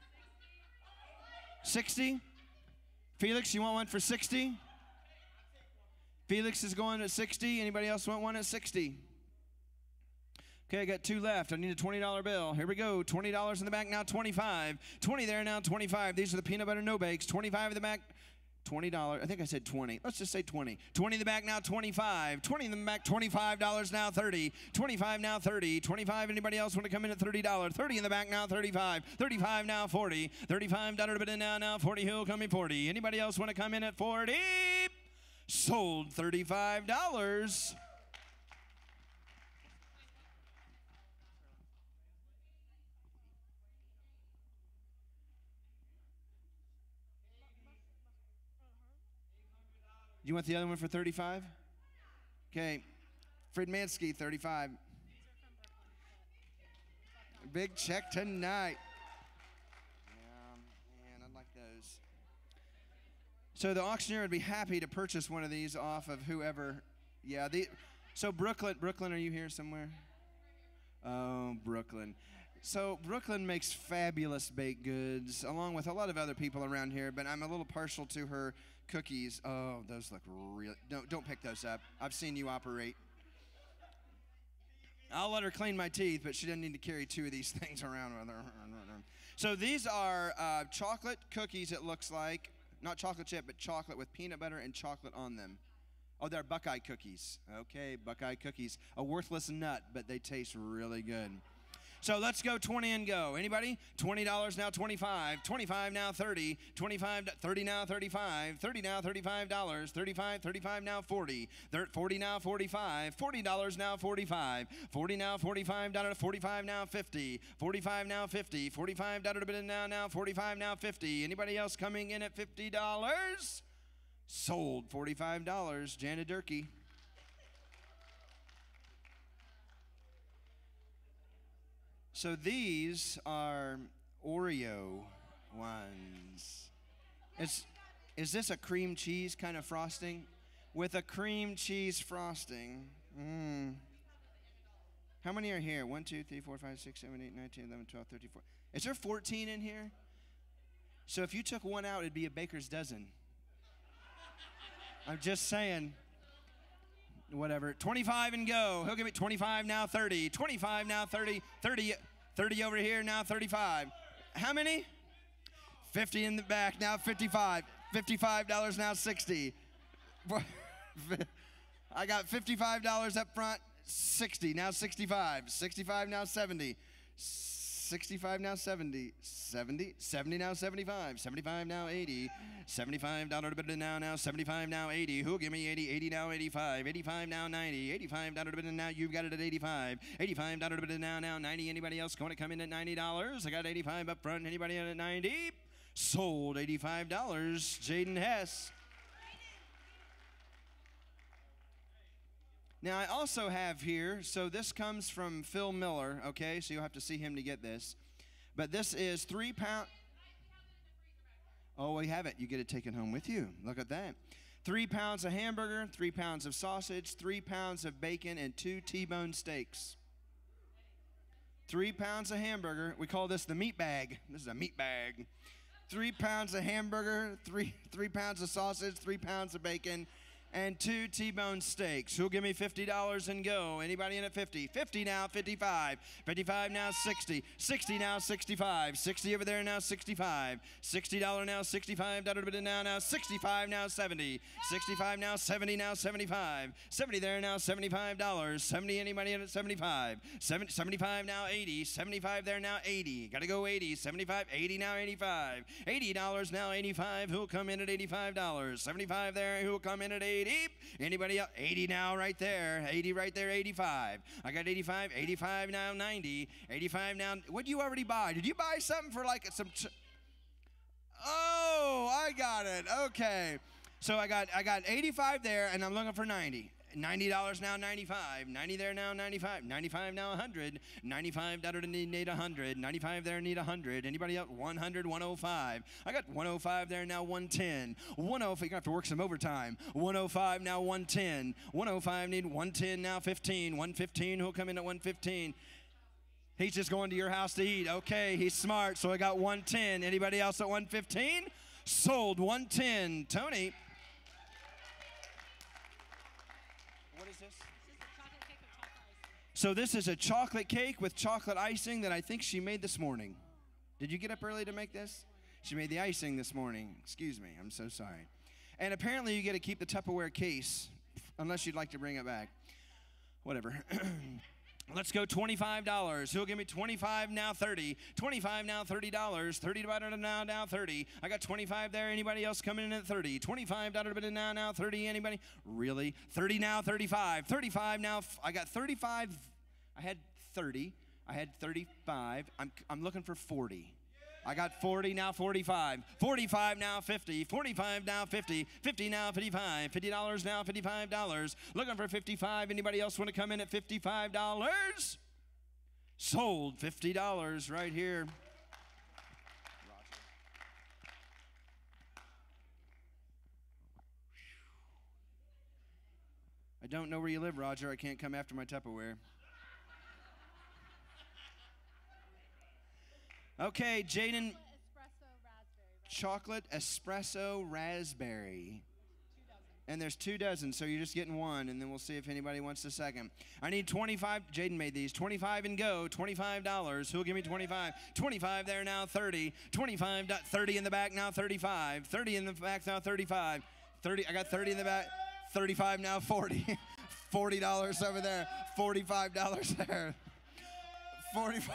60? Felix, you want one for 60? Felix is going at 60. Anybody else want one at 60? Okay, I got 2 left. I need a $20 bill. Here we go. $20 in the back now, 25. 20 there now, 25. These are the peanut butter no bakes. 25 in the back. $20. I think I said 20. Let's just say 20. 20 in the back now, 25. 20 in the back, $25 now, 30. 25 now, 30. 25. Anybody else want to come in at $30? 30 in the back now, 35. 35 now, 40. $35 bid in now 40. Who'll come in 40? Anybody else want to come in at 40? Sold. $35. You want the other one for 35? Okay. Fred Mansky, 35. Big check tonight. Yeah, man, I'd like those. So the auctioneer would be happy to purchase one of these off of whoever. Yeah. So Brooklyn, are you here somewhere? Oh, Brooklyn. So Brooklyn makes fabulous baked goods, along with a lot of other people around here, but I'm a little partial to her cookies. Oh, those look real. Don't pick those up. I've seen you operate. I'll let her clean my teeth, but she doesn't need to carry 2 of these things around with her. So these are chocolate cookies, it looks like. Not chocolate chip, but chocolate with peanut butter and chocolate on them. Oh, they're Buckeye cookies. Okay, Buckeye cookies. A worthless nut, but they taste really good. So let's go 20 and go. Anybody? $20 now, 25. 25 now, 30. 25, 30 now, 35. 30 now, $35. 35 now, 40. 40 now, 45. $40 now, 45. 40 now, $45. 45 now, 50. 45 now, 50. $45 now, 45 now, 50. Anybody else coming in at $50? Sold. $45. Janet Durkee. So these are Oreo ones. Is this a cream cheese kind of frosting? With a cream cheese frosting. How many are here? 1, 2, 3, 4, 5, 6, 7, 8, 9, 10, 11, 12, 13, 14. Is there 14 in here? So if you took one out, it'd be a baker's dozen. I'm just saying. Whatever. 25 and go. He'll give me 25 now, 30. 25 now, 30. 30 over here now, 35. How many? 50 in the back now, 55. $55 now, 60. I got $55 up front, 60 now, 65. 65 now, 70. 65 now, 70. 70 now, 75. 75 now, 80. $75 bid now, 75 now, 80. Who'll give me 80? 80 now, 85. 85 now, 90. $85 bid now, you've got it at 85. $85 bid now, 90. Anybody else going to come in at $90? I got 85 up front. Anybody in at 90? Sold $85. Jaden Hess. Now, I also have here, so this comes from Phil Miller, okay? So you'll have to see him to get this. But this is 3 pound. Oh, we have it. You get it taken home with you. Look at that. 3 pounds of hamburger, 3 pounds of sausage, 3 pounds of bacon, and 2 T-bone steaks. 3 pounds of hamburger. We call this the meat bag. This is a meat bag. 3 pounds of hamburger, 3 pounds of sausage, 3 pounds of bacon, and 2 T-bone steaks. Who'll give me $50 and go? Anybody in at 50? 50 now, 55. 55 now, 60. 60 now, 65. 60 over there now, 65. $60 now, $65 now, 65 now, 70. 65 now, 70 now, 75. 70 there now, $75. 70, anybody in at 75? 75 now, 80. 75 there now, 80. Gotta go 80. 75, 80 now, 85. $80 now, 85. Who'll come in at $85? 75 there, who'll come in at 80? Anybody else? 80 now, right there. 80 right there, 85. I got 85. 85 now, 90. 85 now. What did you already buy? Did you buy something for like some? Oh, I got it. Okay. So I got 85 there, and I'm looking for 90. $90 now, 95. 90 there now, 95. 95 now, 100. 95 need 100. 95 there need 100. Anybody else? 100, 105. I got 105 there now, 110. 105, you're gonna have to work some overtime. 105 now, 110. 105 need 110 now, 15. 115, who'll come in at 115? He's just going to your house to eat. Okay, he's smart, so I got 110. Anybody else at 115? Sold 110. Tony. So this is a chocolate cake with chocolate icing that I think she made this morning. Did you get up early to make this? She made the icing this morning. Excuse me, I'm so sorry. And apparently you get to keep the Tupperware case, unless you'd like to bring it back. Whatever. Let's go $25. Who'll give me 25 now, 30. 25 now, $30. 30 divided now 30. I got 25 there. Anybody else coming in at 30? 25 divided now 30. Anybody? Really? 30 now, 35. 35 now. I got 35. I had 30. I had 35. I'm looking for 40. I got 40 now, 45. 45 now, 50. 45 now, 50. 50 now, 55. $50 now, $55. Looking for 55. Anybody else want to come in at $55? Sold $50 right here. I don't know where you live, Roger. I can't come after my Tupperware. Okay, Jaden. Chocolate espresso raspberry. And there's 2 dozen, so you're just getting 1, and then we'll see if anybody wants the second. I need 25. Jaden made these. 25 and go. $25. Who'll give me 25? 25 there now, 30. 25, 30 in the back now, 35. 30 in the back now, 35. 30. I got 30 in the back. 35 now, 40. $40 over there. $45 there. 45.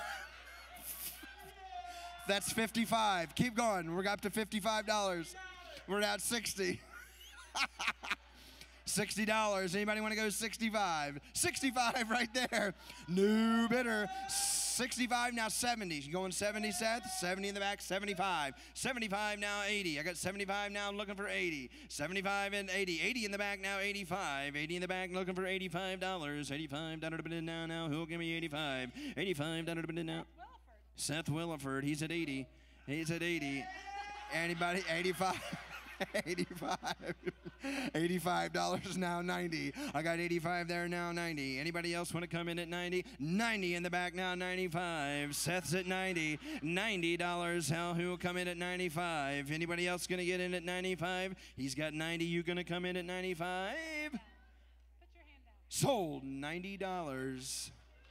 That's 55. Keep going. We're up to $55. We're at 60. $60. Anybody want to go 65? 65 right there. New bidder. 65 now, 70. You going 70, Seth? 70 in the back, 75. 75 now, 80. I got 75 now, I'm looking for 80. 75 and 80. 80 in the back now, 85. 80 in the back, looking for $85. 85 now. Who'll give me 85? 85 now. Seth Williford, he's at 80. He's at 80. Anybody? 85. 85. $85 now, 90. I got 85 there now, 90. Anybody else want to come in at 90? 90 in the back now, 95. Seth's at 90. $90. Who will come in at 95? Anybody else going to get in at 95? He's got 90. You going to come in at 95? Put your hand down. Sold $90.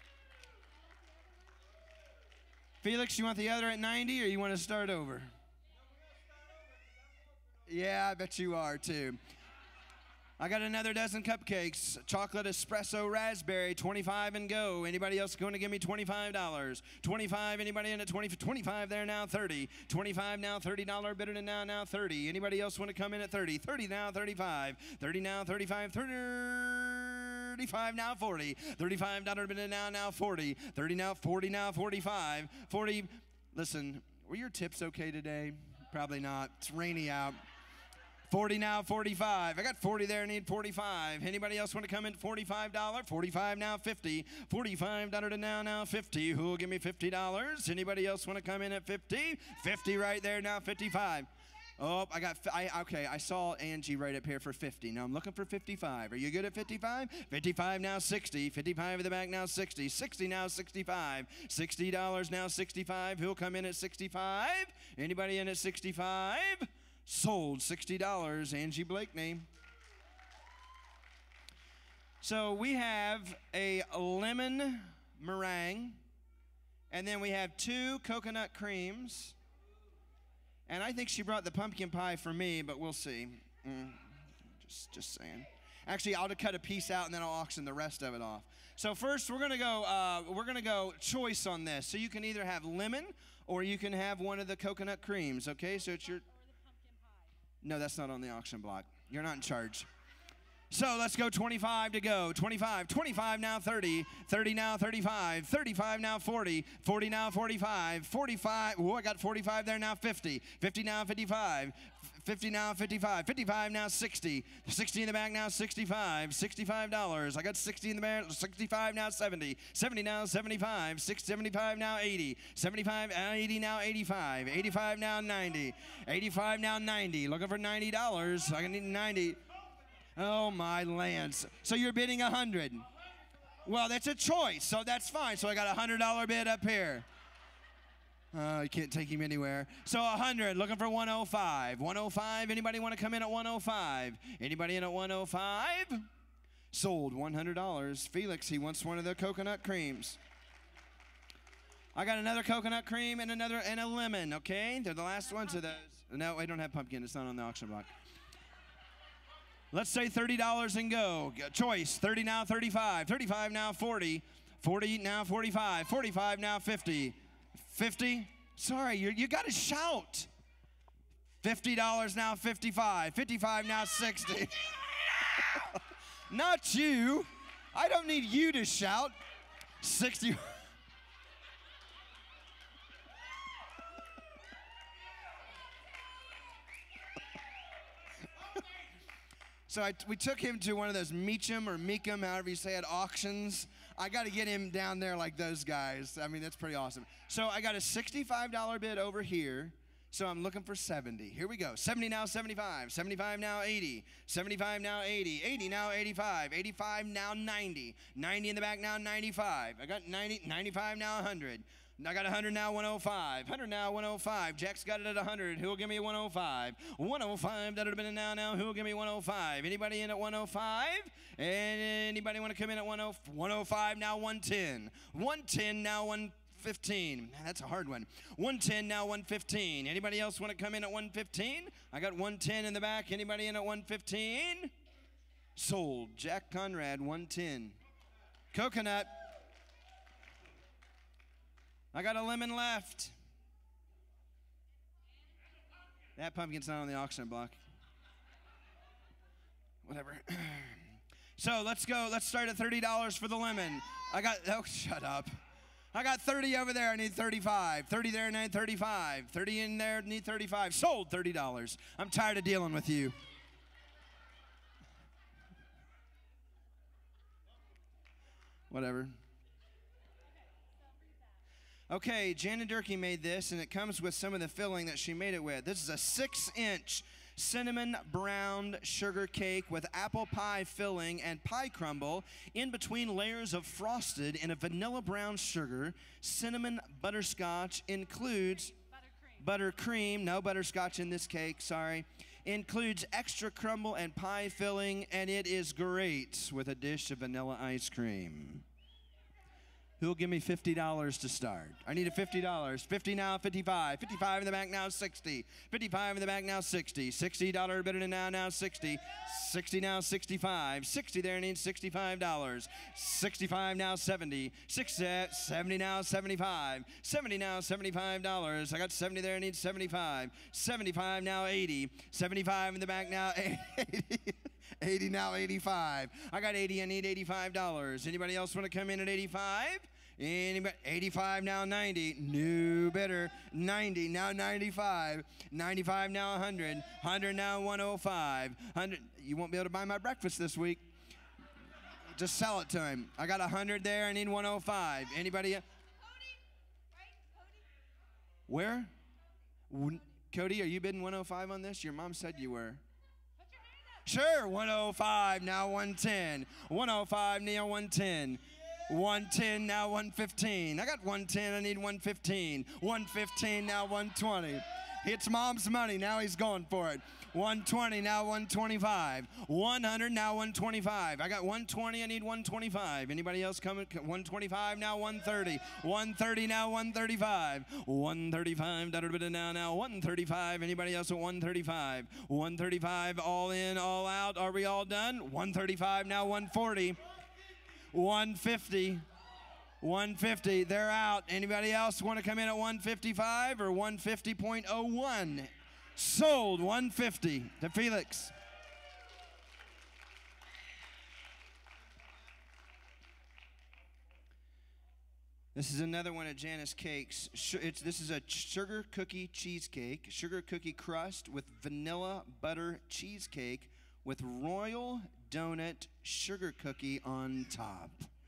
Felix, you want the other at 90 or you want to start over? Yeah, I bet you are too. I got another dozen cupcakes. Chocolate espresso raspberry, 25 and go. Anybody else going to give me $25? 25, anybody in at 20? 25 there now, 30. 25 now, $30 bidder now 30. Anybody else want to come in at 30? 30 now, 35. 30 now, 35. 35 now, 40. $35 bidder now 40. 30 now, 40 now, 45. 40. Listen, were your tips okay today? Probably not. It's rainy out. 40 now, 45. I got 40 there, need 45. Anybody else want to come in? $45? 45 now, 50. $45 to now 50. Who will give me $50? Anybody else want to come in at 50? 50 right there now, 55. Oh, I saw Angie right up here for 50. Now I'm looking for 55. Are you good at 55? 55 now, 60. 55 in the back now, 60. 60 now, 65. $60 now, 65. Who'll come in at 65? Anybody in at 65? Sold. $60. Angie Blakeney. So we have a lemon meringue, and then we have 2 coconut creams. And I think she brought the pumpkin pie for me, but we'll see. Just saying. Actually, I'll cut a piece out and then I'll auction the rest of it off. So first, we're gonna go choice on this. So you can either have lemon or you can have one of the coconut creams. Okay, so it's your. Or the pumpkin pie. No, that's not on the auction block. You're not in charge. So let's go 25 to go. 25. 25 now 30. 30 now 35. 35 now 40. 40 now 45. 45. Oh, I got 45 there now 50. 50 now 55. 50 now 55. 55 now 60. 60 in the back now 65. $65. I got 60 in the back. 65 now 70. 70 now 75. 75 now 80. 75 80 now 85. 85 now 90. 85 now 90. Looking for $90. I need 90. Oh, my lands. So you're bidding 100. Well, that's a choice, so that's fine. So I got a $100 bid up here. You can't take him anywhere. So 100, looking for 105. 105, anybody want to come in at 105? Anybody in at 105? Sold, $100. Felix, he wants one of the coconut creams. I got another coconut cream and a lemon, okay? They're the last ones of those. No, I don't have pumpkin. It's not on the auction block. Let's say $30 and go. Choice, 30 now 35. 35 now 40. 40 now 45. 45 now 50. 50? Sorry, you got to shout. $50 now 55. 55 now 60. Not you. I don't need you to shout. 60. So we took him to one of those Meacham or Meekum, however you say it, auctions. I got to get him down there like those guys. I mean, that's pretty awesome. So I got a $65 bid over here. So I'm looking for 70. Here we go. 70 now 75. 75 now 80. 75 now 80. 80 now 85. 85 now 90. 90 in the back now 95. I got 90. 95 now 100. I got 100 now, 105. 100 now, 105. Jack's got it at 100. Who will give me 105? 105. That would have been a now. Who will give me 105? Anybody in at 105? Anybody want to come in at 105 now, 110. 110 now, 115. Man, that's a hard one. 110 now, 115. Anybody else want to come in at 115? I got 110 in the back. Anybody in at 115? Sold. Jack Conrad, 110. Coconut. I got a lemon left. That pumpkin's not on the auction block. Whatever. So let's go. Let's start at $30 for the lemon. Shut up. I got 30 over there. I need 35. 30 there, I need 35. 30 in there, need 35. Sold, $30. I'm tired of dealing with you. Whatever. Okay, Jan Durkee made this, and it comes with some of the filling that she made it with. This is a 6-inch cinnamon browned sugar cake with apple pie filling and pie crumble in between layers of frosted in a vanilla brown sugar. Cinnamon butterscotch includes buttercream. No butterscotch in this cake, sorry. Includes extra crumble and pie filling, and it is great with a dish of vanilla ice cream. Who'll give me $50 to start? I need a $50. 50 now, 55. 55 in the back now, 60. 55 in the back now, 60. $60 bidder now 60. 60 now, 65. 60 there needs $65. 65 now, 70. 70 now, 75. 70 now, $75. I got 70 there needs 75. 75 now, 80. 75 in the back now, 80. 80 now, 85. I got 80, I need $85. Anybody else want to come in at 85? Anybody? 85 now 90. New bidder. 90 now 95. 95 now 100. 100 now 105. 100. You won't be able to buy my breakfast this week. Just sell it to him. I got 100 there. I need 105. Anybody? Where? Cody, are you bidding 105 on this? Your mom said you were. Sure, 105, now 110. 105, now 110. 110, now 115. I got 110, I need 115. 115, now 120. It's mom's money, now he's going for it. 120, now 125. 100, now 125. I got 120, I need 125. Anybody else coming? 125, now 130. 130, now 135. 135, now 135. Anybody else at 135? 135, all in, all out. Are we all done? 135, now 140. 150. 150, they're out. Anybody else want to come in at 155 or 150.01? Sold 150 to Felix. This is another one of Janice Cakes. This is a sugar cookie cheesecake, sugar cookie crust with vanilla butter cheesecake with royal donut sugar cookie on top.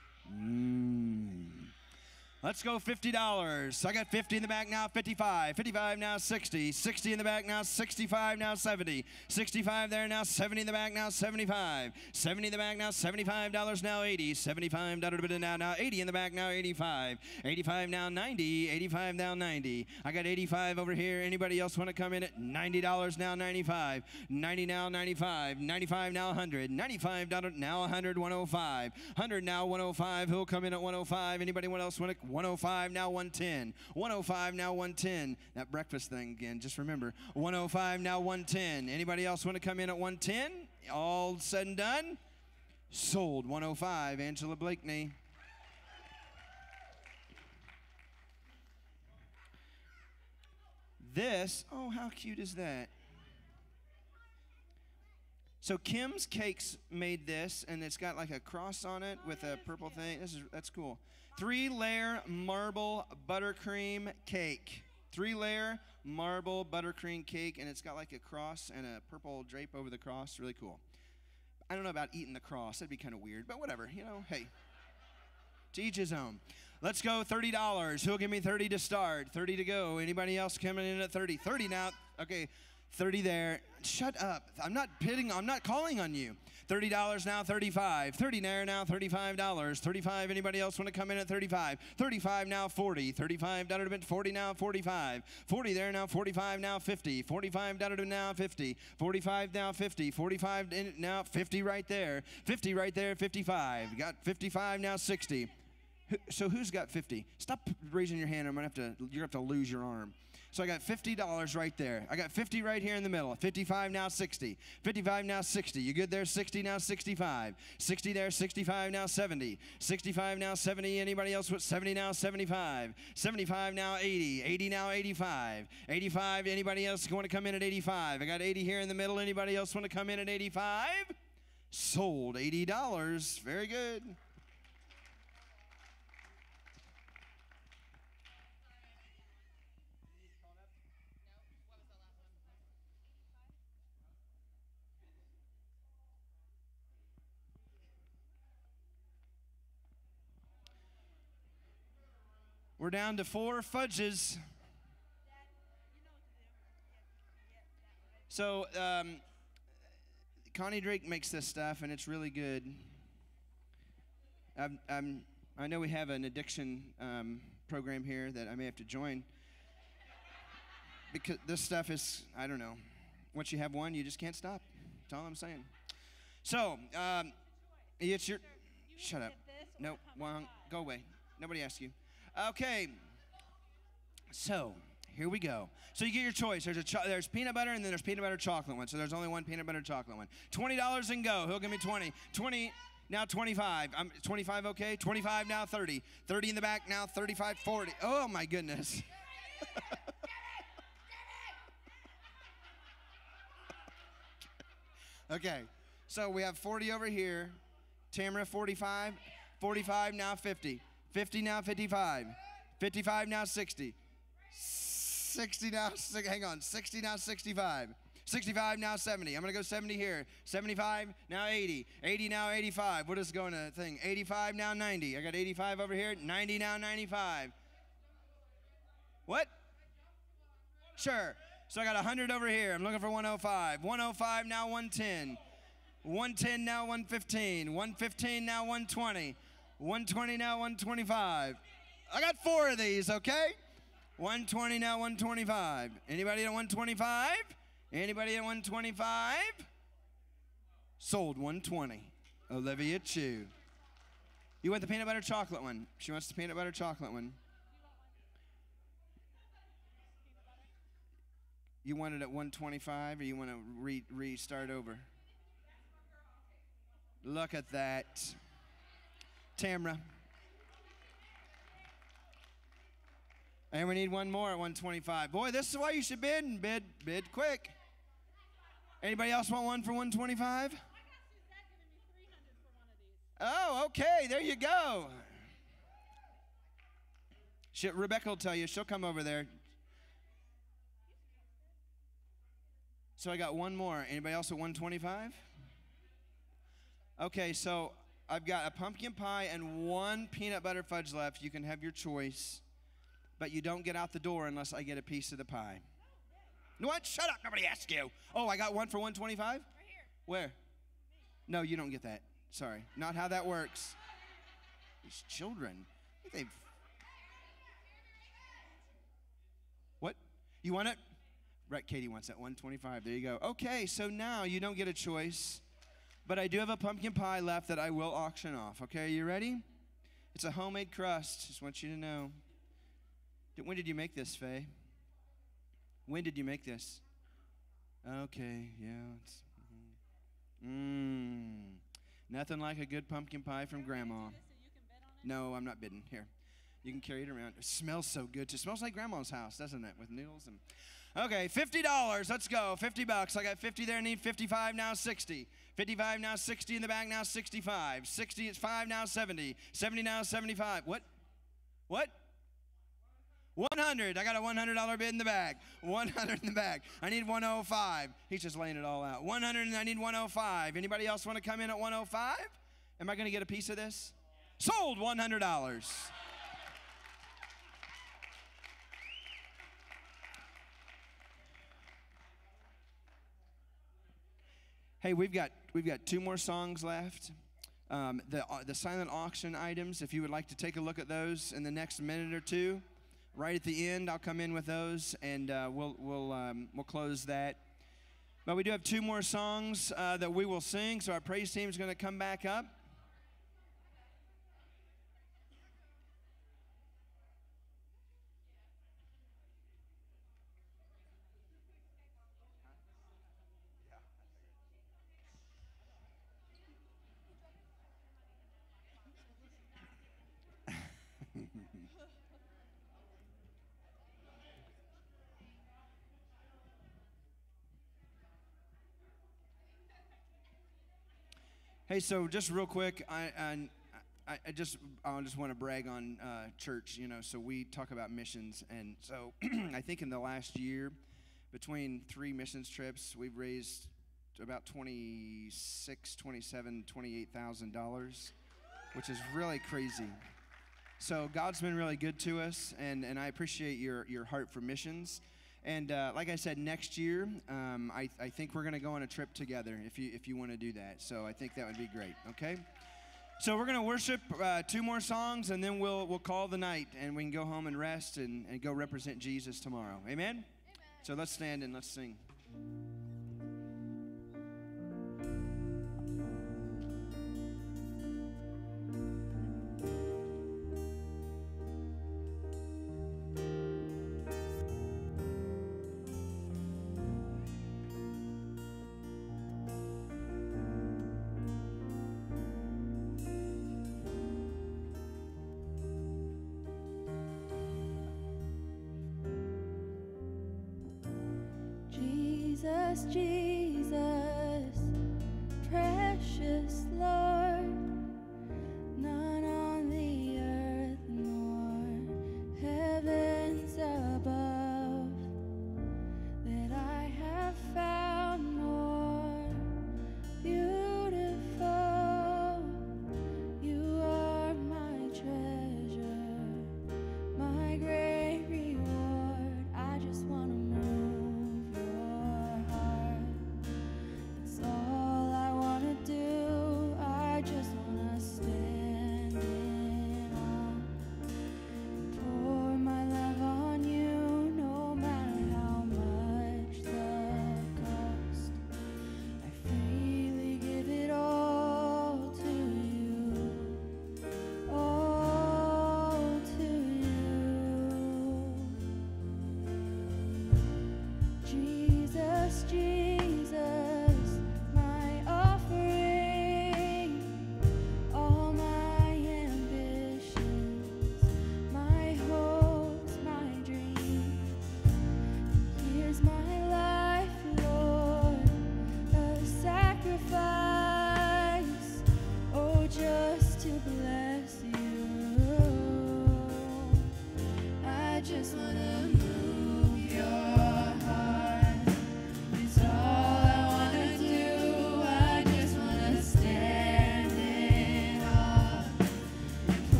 Let's go $50. I got 50 in the back now, 55. 55 now, 60. 60 in the back now, 65 now, 70. 65 there now, 70 in the back now, 75. 70 in the back now, $75 now, 80. $75 now 80 in the back now, 85. 85 now, 90. 85 now, 90. I got 85 over here. Anybody else want to come in at $90 now, 95. 90 now, 95. 95 now, 100. $95 now, 100, 105. 100 now, 105. Who'll come in at 105? Anybody else want to? 105 now 110. 105 now 110. That breakfast thing again, just remember. 105 now 110. Anybody else want to come in at 110? All said and done? Sold 105. Angela Blakeney. This, oh, how cute is that? So Kim's Cakes made this, and it's got like a cross on it with a purple thing. That's cool. 3-layer marble buttercream cake. 3-layer marble buttercream cake, and it's got like a cross and a purple drape over the cross. Really cool. I don't know about eating the cross. That'd be kind of weird, but whatever. You know, hey, to each his own. Let's go $30. Who'll give me 30 to start? 30 to go. Anybody else coming in at 30? 30 now. Okay, 30 there. Shut up. I'm not calling on you. $30 now, 35. 30 there now, $35. 35, anybody else want to come in at 35? 35 now, 40. $35, 40 now, 45. 40 there now, 45 now, 50. $45 now, 50. 45 now, 50. 45 now, 50 right there. 50 right there, 55. Got 55 now, 60. So who's got 50? Stop raising your hand. You're gonna have to lose your arm. So I got $50 right there. I got 50 right here in the middle. 55 now 60. 55 now 60. You good there? 60 now 65. 60 there, 65 now 70. 65 now 70. Anybody else with 70 now 75. 75 now 80. 80 now 85. 85. Anybody else want to come in at 85? I got 80 here in the middle. Anybody else want to come in at 85? Sold $80. Very good. We're down to 4 fudges. So Connie Drake makes this stuff, and it's really good. I know we have an addiction program here that I may have to join. Because this stuff is, I don't know. Once you have one, you just can't stop. That's all I'm saying. So, it's your... Shut up. No, go away. Nobody asked you. Okay, so here we go. So you get your choice. There's peanut butter, and then there's peanut butter chocolate one. So there's only one peanut butter chocolate one. $20 and go. Who'll give me 20? 20 now 25. 25 okay? 25 now 30. 30 in the back now 35, 40. Oh my goodness. Okay, so we have 40 over here. Tamara 45. 45 now 50. 50 now 55. 55 now 60. 60 now, hang on, 60 now 65. 65 now 70. I'm going to go 70 here. 75 now 80. 80 now 85. What is going to thing? 85 now 90. I got 85 over here. 90 now 95. What? Sure. So I got 100 over here. I'm looking for 105. 105 now 110. 110 now 115. 115 now 120. 120 now 125. I got 4 of these, okay? 120 now 125. Anybody at 125? Anybody at 125? Sold 120. Olivia Chu. You want the peanut butter chocolate one? She wants the peanut butter chocolate one. You want it at 125 or you want to restart over? Look at that. Tamra. And we need one more at 125. Boy, this is why you should bid. Bid quick. Anybody else want one for 125? Oh, okay. There you go. Rebecca will tell you. She'll come over there. So I got one more. Anybody else at 125? Okay, so I've got a pumpkin pie and 1 peanut butter fudge left. You can have your choice, but you don't get out the door unless I get a piece of the pie. What? Shut up. Nobody asked you. Oh, I got one for 125? Right here. Where? No, you don't get that. Sorry. Not how that works. These children. What? You want it? Right, Katie wants that 125. There you go. Okay, so now you don't get a choice, but I do have a pumpkin pie left that I will auction off. Okay, are you ready? It's a homemade crust. Just want you to know. When did you make this, Faye? When did you make this? Okay, yeah. It's, nothing like a good pumpkin pie from Grandma. No, I'm not bidding. Here, you can carry it around. It smells so good. It smells like Grandma's house, doesn't it? With noodles and. Okay, $50. Let's go. $50. I got 50 there. Need 55 now. 60. 55 now. 60 in the back now. 65. 60 is 5 now. 70. 70 now. 75. What? What? 100. I got a $100 bid in the bag. 100 in the bag. I need 105. He's just laying it all out. 100 and I need 105. Anybody else want to come in at 105? Am I going to get a piece of this? Sold $100. Hey, we've got 2 more songs left. The silent auction items, if you would like to take a look at those in the next minute or two, right at the end, I'll come in with those, and we'll close that. But we do have 2 more songs that we will sing, so our praise team is going to come back up. Hey, so just real quick, I just want to brag on church. You know, so we talk about missions, and so I think in the last year, between 3 missions trips, we've raised about $28,000, which is really crazy. So God's been really good to us, and I appreciate your heart for missions. And like I said, next year, I think we're going to go on a trip together if you want to do that. So I think that would be great, okay? So we're going to worship 2 more songs, and then we'll call the night, and we can go home and rest and go represent Jesus tomorrow. Amen? Amen. So let's stand and let's sing. Jesus, precious Lord, none on the earth,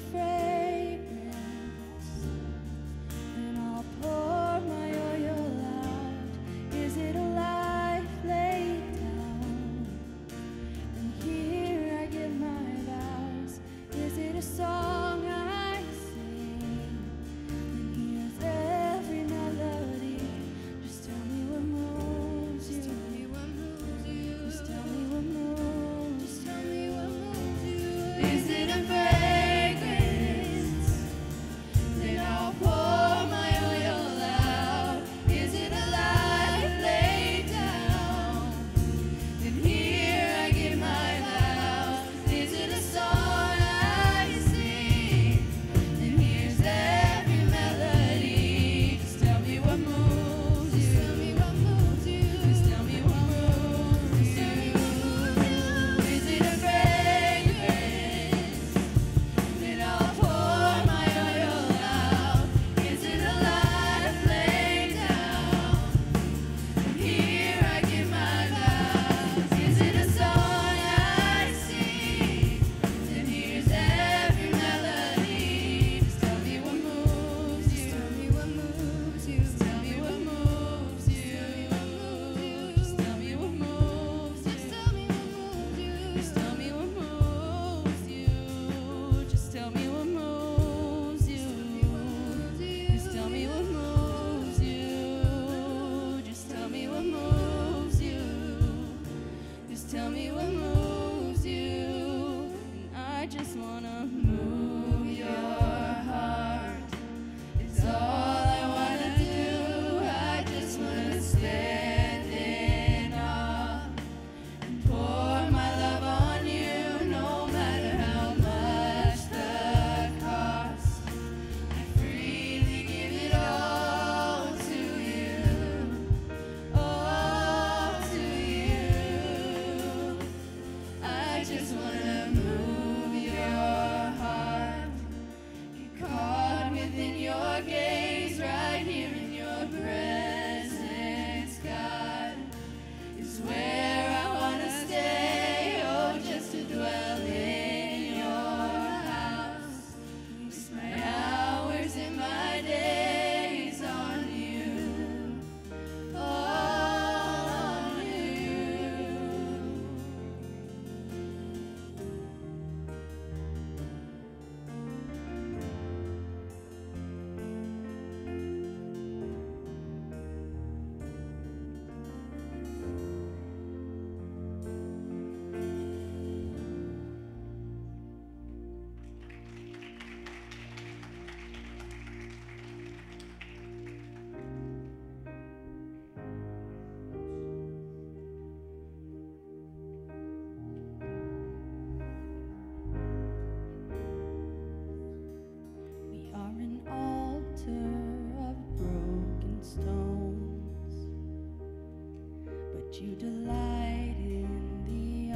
You delight in the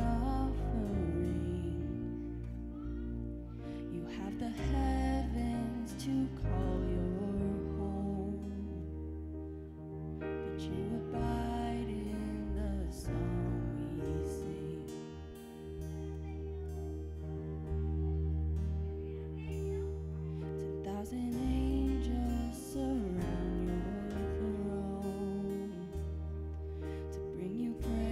offering. You have the heavens to call your home, but you abide in the song we sing. 10,000 angels surround your throne to bring you praise.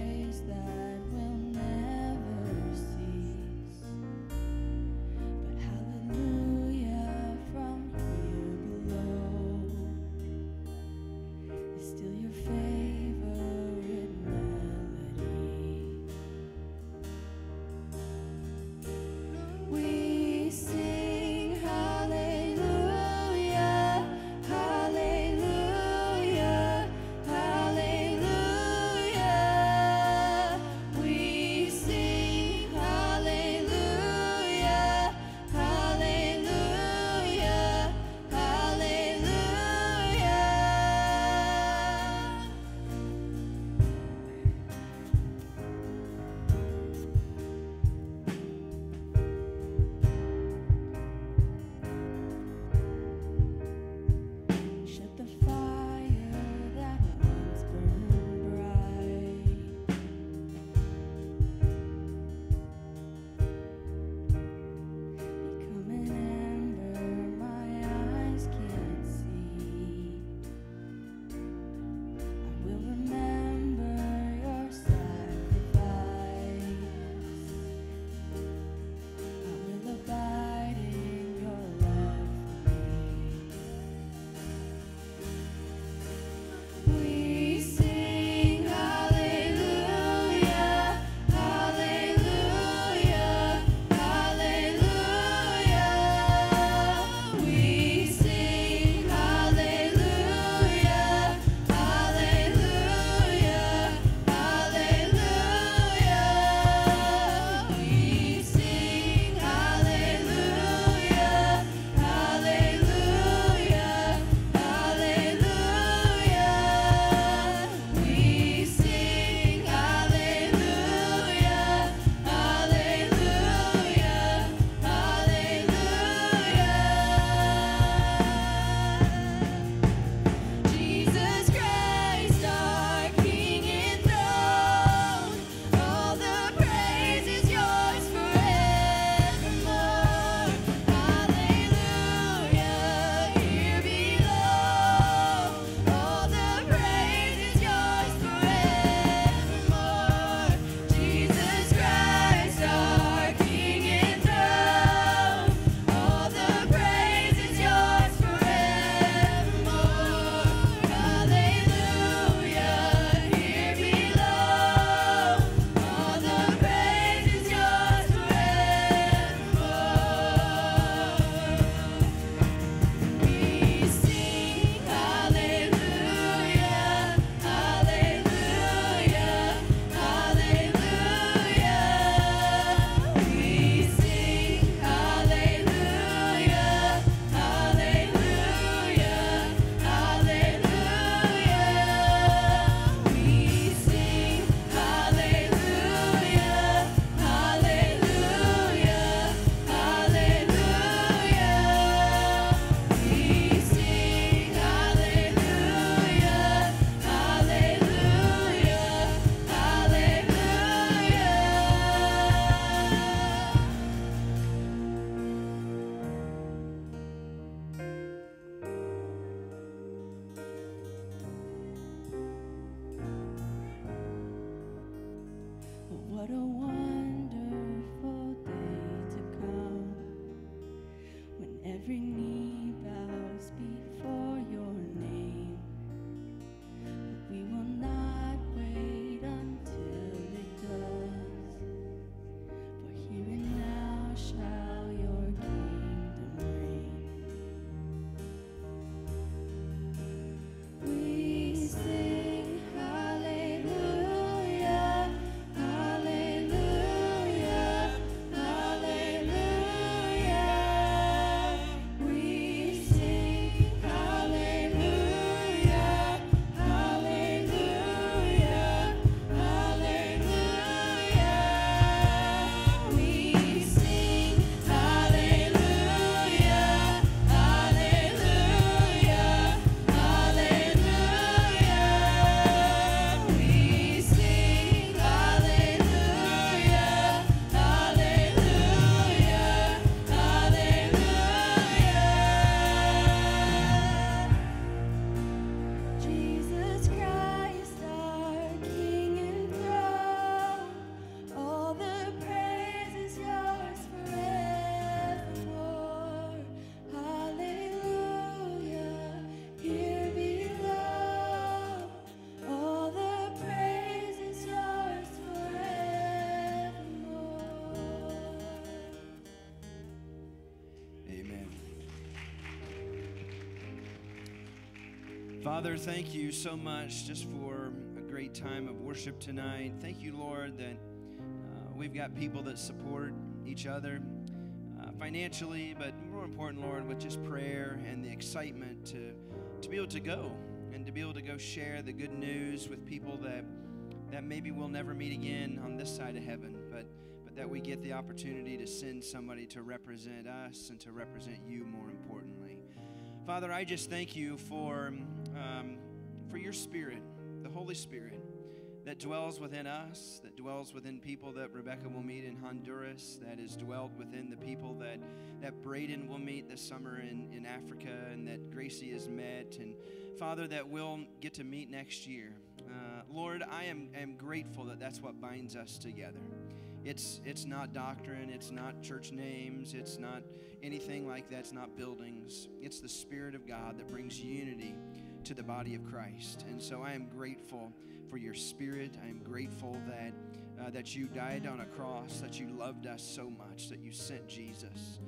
Father, thank you so much just for a great time of worship tonight. Thank you, Lord, that we've got people that support each other financially, but more important, Lord, with just prayer and the excitement to be able to go and to be able to go share the good news with people that maybe we'll never meet again on this side of heaven, but that we get the opportunity to send somebody to represent us and to represent you more importantly. Father, I just thank you for your Spirit, the Holy Spirit, that dwells within us, that dwells within people that Rebecca will meet in Honduras, that is dwelled within the people that Braden will meet this summer in Africa, and that Gracie has met, and Father, that we'll get to meet next year. Lord, I am grateful that that's what binds us together. It's not doctrine, it's not church names, it's not anything like that, it's not buildings. It's the Spirit of God that brings unity to the body of Christ. And so I am grateful for your Spirit. I am grateful that you died on a cross, that you loved us so much, that you sent Jesus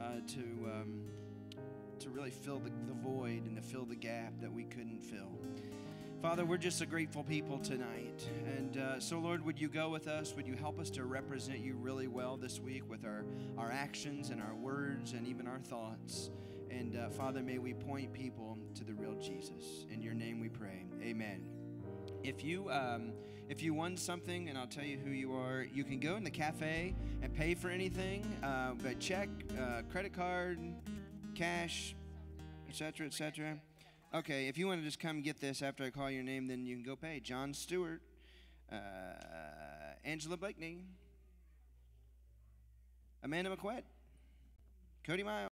to really fill the void and to fill the gap that we couldn't fill. Father, we're just a grateful people tonight. And so, Lord, would you go with us? Would you help us to represent you really well this week with our actions and our words and even our thoughts? And Father, may we point people to the real Jesus. In your name we pray. Amen. If you won something, and I'll tell you who you are, you can go in the cafe and pay for anything, by check, credit card, cash, etc., etc. Okay, if you want to just come get this after I call your name, then you can go pay. John Stewart, Angela Blakeney, Amanda McQuett, Cody Miles.